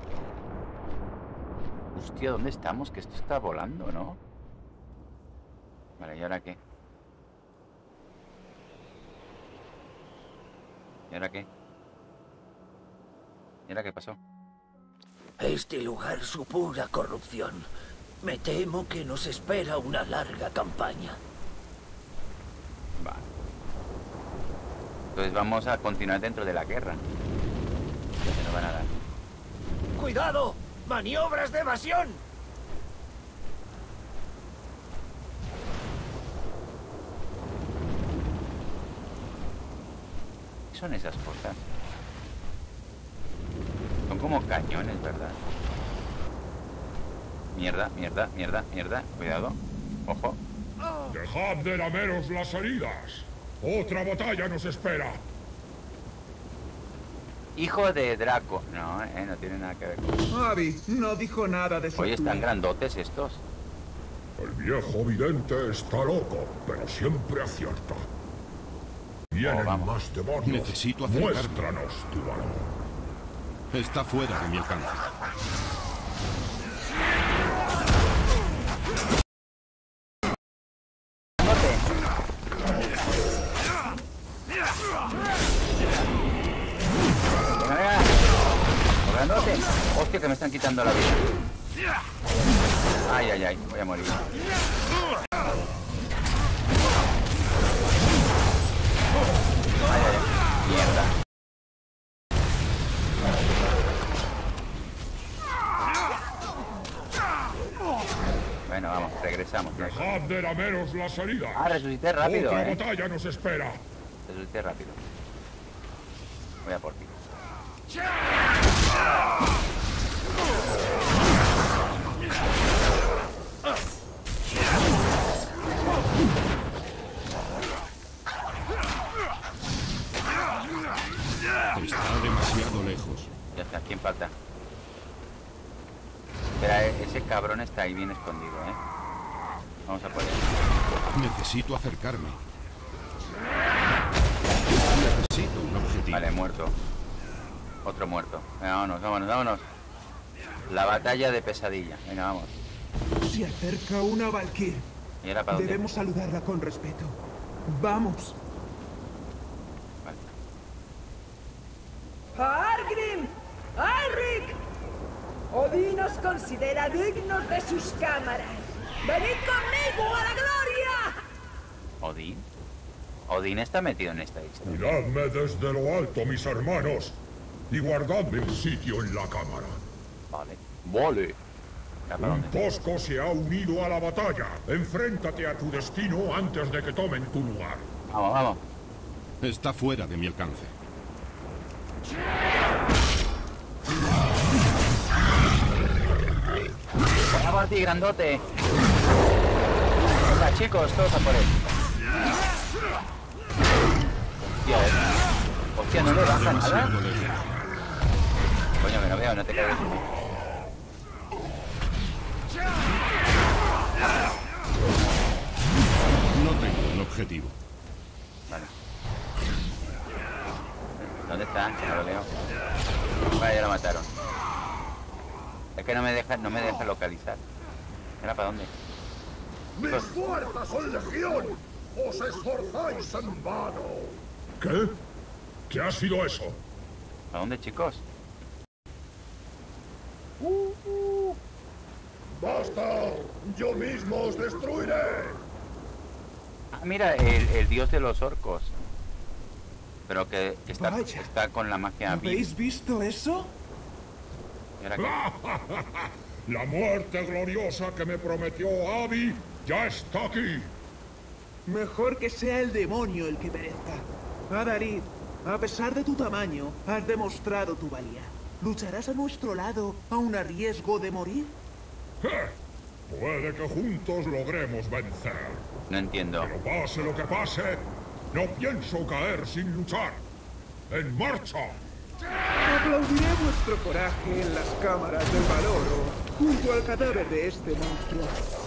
Hostia, ¿dónde estamos? Que esto está volando, ¿no? Vale, ¿y ahora qué? ¿Y ahora qué? ¿Y ahora qué pasó? Este lugar supura corrupción. Me temo que nos espera una larga campaña. Vale. Entonces vamos a continuar dentro de la guerra. ¿Qué nos van a dar? ¡Cuidado! ¡Maniobras de evasión! ¿Qué son esas cosas? Son como cañones, ¿verdad? Mierda, mierda, mierda, mierda. Cuidado. Ojo. Dejad de lameros las heridas. Otra batalla nos espera. Hijo de Draco. No, eh, no tiene nada que ver con... Abby no dijo nada de su... Oye, están grandotes estos. El viejo vidente está loco, pero siempre acierta. Vienen Oh, más demonios. Necesito acercarme. Muéstranos tu valor. Está fuera de mi alcance. Venga, venga. Grandote. Hostia, que me están quitando la vida. Ay, ay, ay. Voy a morir. Ay, ay, ay. Mierda. Bueno, vamos, regresamos. Dejad de lameros las heridas. Ah, resucité rápido, Otra eh. batalla nos espera. Resucité rápido. Voy a por ti. Está demasiado lejos. Ya está, ¿quién falta? Espera, ese cabrón está ahí bien escondido, ¿eh? Vamos a por él. Necesito acercarme. Necesito un objetivo. Vale, muerto. Otro muerto. Venga, vámonos, vámonos, vámonos. La batalla de pesadilla. Venga, vamos. Se acerca una Valkyr. ¿Y ahora para dónde? Debemos saludarla con respeto. Vamos. ¡Argrim! ¡Alric! Odín os considera dignos de sus cámaras. ¡Venid conmigo a la gloria! ¿Odín? Odín está metido en esta historia. Cuidadme desde lo alto, mis hermanos, y guardadme un sitio en la cámara. Vale. Vale. Un Tosco se ha unido a la batalla. Enfréntate a tu destino antes de que tomen tu lugar. Vamos, vamos. Está fuera de mi alcance. Voy a por ti, grandote. Venga, chicos, todos a por él. Hostia, eh. Hostia, no le baja nada. Coño, que no veo, no te caes. No tengo un objetivo. Vale. ¿Dónde está? Que no lo veo. Vale, ya lo mataron. Es que no me deja, no me deja localizar. ¿Era para dónde? ¡Mis fuerzas son legión! ¡Os esforzáis en vano! ¿Qué? ¿Qué ha sido eso? ¿A dónde, chicos? Uh, uh. ¡Basta! ¡Yo mismo os destruiré! Ah, mira, el, el dios de los orcos. Pero que, que está, está con la magia. ¿Habéis visto eso? ¿Y ahora qué? La muerte gloriosa que me prometió Abby ya está aquí. Mejor que sea el demonio el que perezca. Adarid, a pesar de tu tamaño, has demostrado tu valía. ¿Lucharás a nuestro lado aun a riesgo de morir? Eh, puede que juntos logremos vencer. No entiendo. Pero pase lo que pase, no pienso caer sin luchar. ¡En marcha! Aplaudiré vuestro coraje en las cámaras del valor junto al cadáver de este monstruo.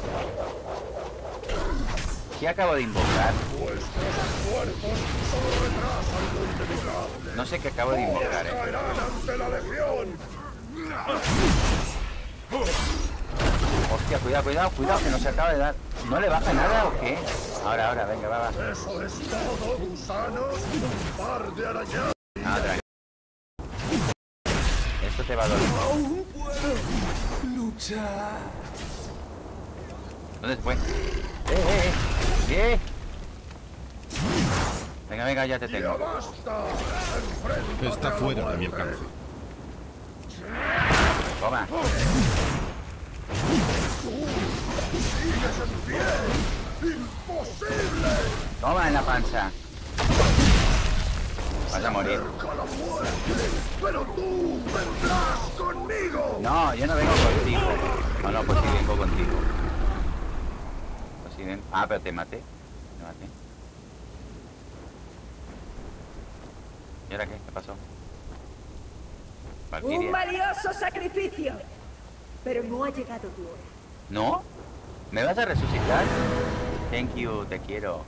¿Qué acabo de invocar? Vuestros esfuerzos solo retrasan lo inevitable. No sé qué acabo de invocar, eh. Caerán ante la legión. Hostia, cuidado, cuidado, cuidado, que no se acaba de dar. ¿No le baja nada o qué? Ahora, ahora, venga, va, va. Eso es todo, gusanos. Un par de arañazos. Ah, tranquilo. Esto te va a doler. Aún puedo luchar. ¿Dónde fue? ¡Eh, eh, eh! ¿Qué? Venga, venga, ya te tengo. Está fuera de mi alcance. Toma. ¡Sigues en pie! ¡Imposible! Toma en la panza. Vas a morir. ¡Pero tú vendrás conmigo! No, yo no vengo contigo. No, no, pues sí vengo contigo. Pues sí ven... Ah, pero te maté. Te maté. ¿Y ahora qué? ¿Qué pasó? Valkyria. Un valioso sacrificio. Pero no ha llegado tu hora. ¿No? ¿Me vas a resucitar? Thank you, te quiero.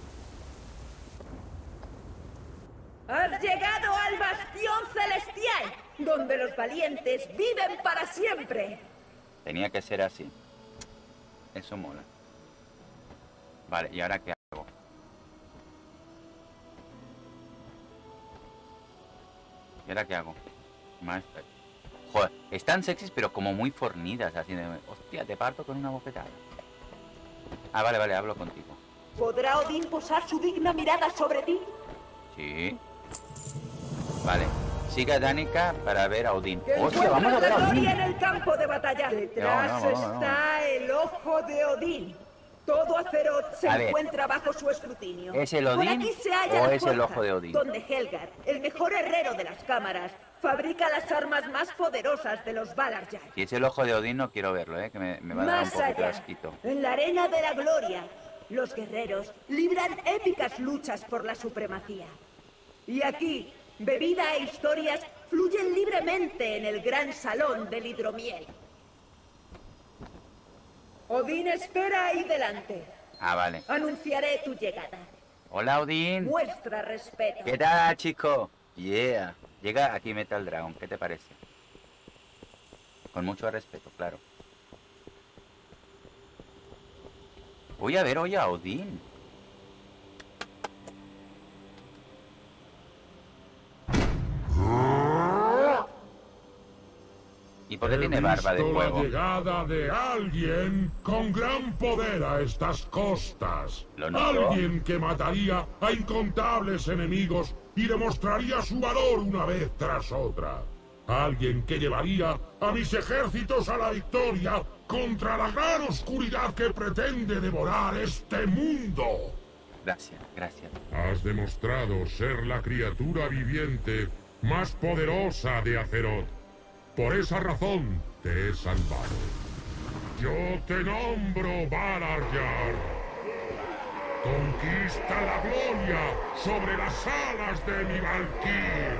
Has llegado al bastión celestial, donde los valientes viven para siempre. Tenía que ser así. Eso mola. Vale, ¿y ahora qué hago? ¿Y ahora qué hago? Más... Joder, están sexys pero como muy fornidas, así de... Hostia, te parto con una bofetada. Ah, vale, vale, hablo contigo. ¿Podrá Odín posar su digna mirada sobre ti? Sí. Vale. Siga a Danica para ver a Odín. Que Hostia, vamos a ver a encuentres la Odín. gloria en el campo de batalla. Detrás No, no, no, no. está el ojo de Odín. Todo Azeroth se A ver. encuentra bajo su escrutinio. ¿Es el Por Odín aquí se halla o la es el fuerza, ojo de Odín? Donde Helgar, el mejor herrero de las cámaras, fabrica las armas más poderosas de los Valarjar. Si es el ojo de Odín no quiero verlo, eh, que me, me va a dar un Más poquito de allá, asquito. en la arena de la gloria, los guerreros libran épicas luchas por la supremacía. Y aquí, bebida e historias fluyen libremente en el gran salón del hidromiel. Odín espera ahí delante. Ah, vale. Anunciaré tu llegada. Hola, Odín. Muestra respeto. ¿Qué tal, chico? Yeah. Llega aquí Metal Dragon, ¿qué te parece? Con mucho respeto, claro. Voy a ver hoy a Odín. ¿Y por qué tiene barba de He visto fuego? la llegada de alguien con gran poder a estas costas. ¿Lo noto? Alguien que mataría a incontables enemigos y demostraría su valor una vez tras otra. Alguien que llevaría a mis ejércitos a la victoria contra la gran oscuridad que pretende devorar este mundo. Gracias, gracias. Has demostrado ser la criatura viviente más poderosa de Azeroth. Por esa razón te he salvado. Yo te nombro Valarjar. Conquista la gloria sobre las alas de mi Valkyr.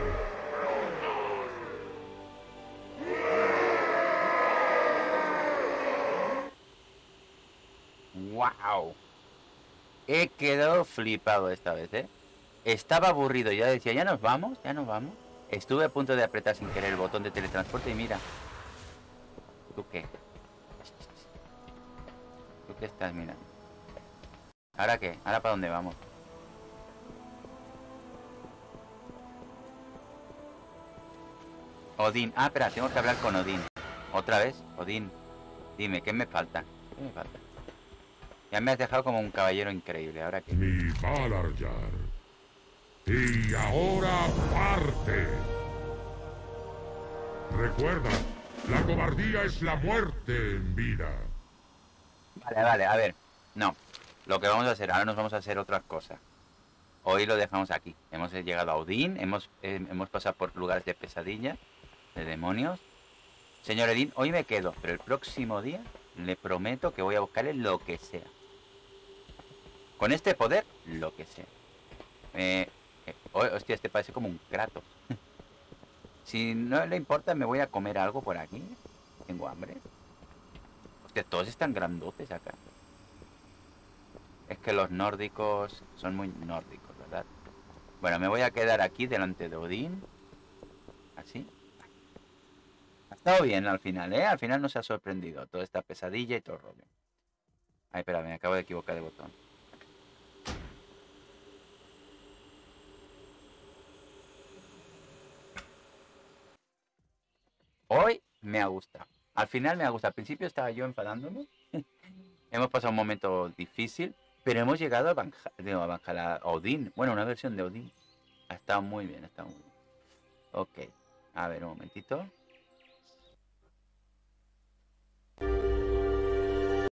¡Wow! He quedado flipado esta vez, ¿eh? Estaba aburrido, ya decía, ¿ya nos vamos? ¿Ya nos vamos? Estuve a punto de apretar sin querer el botón de teletransporte y mira. ¿Tú qué? ¿Tú qué estás mirando? ¿Ahora qué? ¿Ahora para dónde vamos? Odín. Ah, espera, tengo que hablar con Odín. ¿Otra vez? Odín, dime, ¿qué me falta? ¿Qué me falta? Ya me has dejado como un caballero increíble, ¿ahora qué? Mi Valarjar. Y ahora parte. Recuerda, la cobardía es la muerte en vida. Vale, vale, a ver. No, lo que vamos a hacer, ahora nos vamos a hacer otras cosas. Hoy lo dejamos aquí. Hemos llegado a Odín, hemos, eh, hemos pasado por lugares de pesadilla, de demonios. Señor Odín, hoy me quedo, pero el próximo día le prometo que voy a buscarle lo que sea. Con este poder, lo que sea. Eh, eh, oh, hostia, este parece como un Kratos. Si no le importa, me voy a comer algo por aquí. Tengo hambre. Que todos están grandotes acá. Es que los nórdicos son muy nórdicos, ¿verdad? Bueno, me voy a quedar aquí delante de Odín. Así. Ha estado bien al final, ¿eh? Al final nos ha sorprendido toda esta pesadilla y todo el rollo. Ay, espera, me acabo de equivocar de botón. Hoy me ha gustado. Al final me ha gustado. Al principio estaba yo enfadándome. Hemos pasado un momento difícil, pero hemos llegado a Valhalla, no, a Valhalla, a Odín. Bueno, una versión de Odín. Ha estado muy bien, ha estado muy bien. Ok. A ver, un momentito.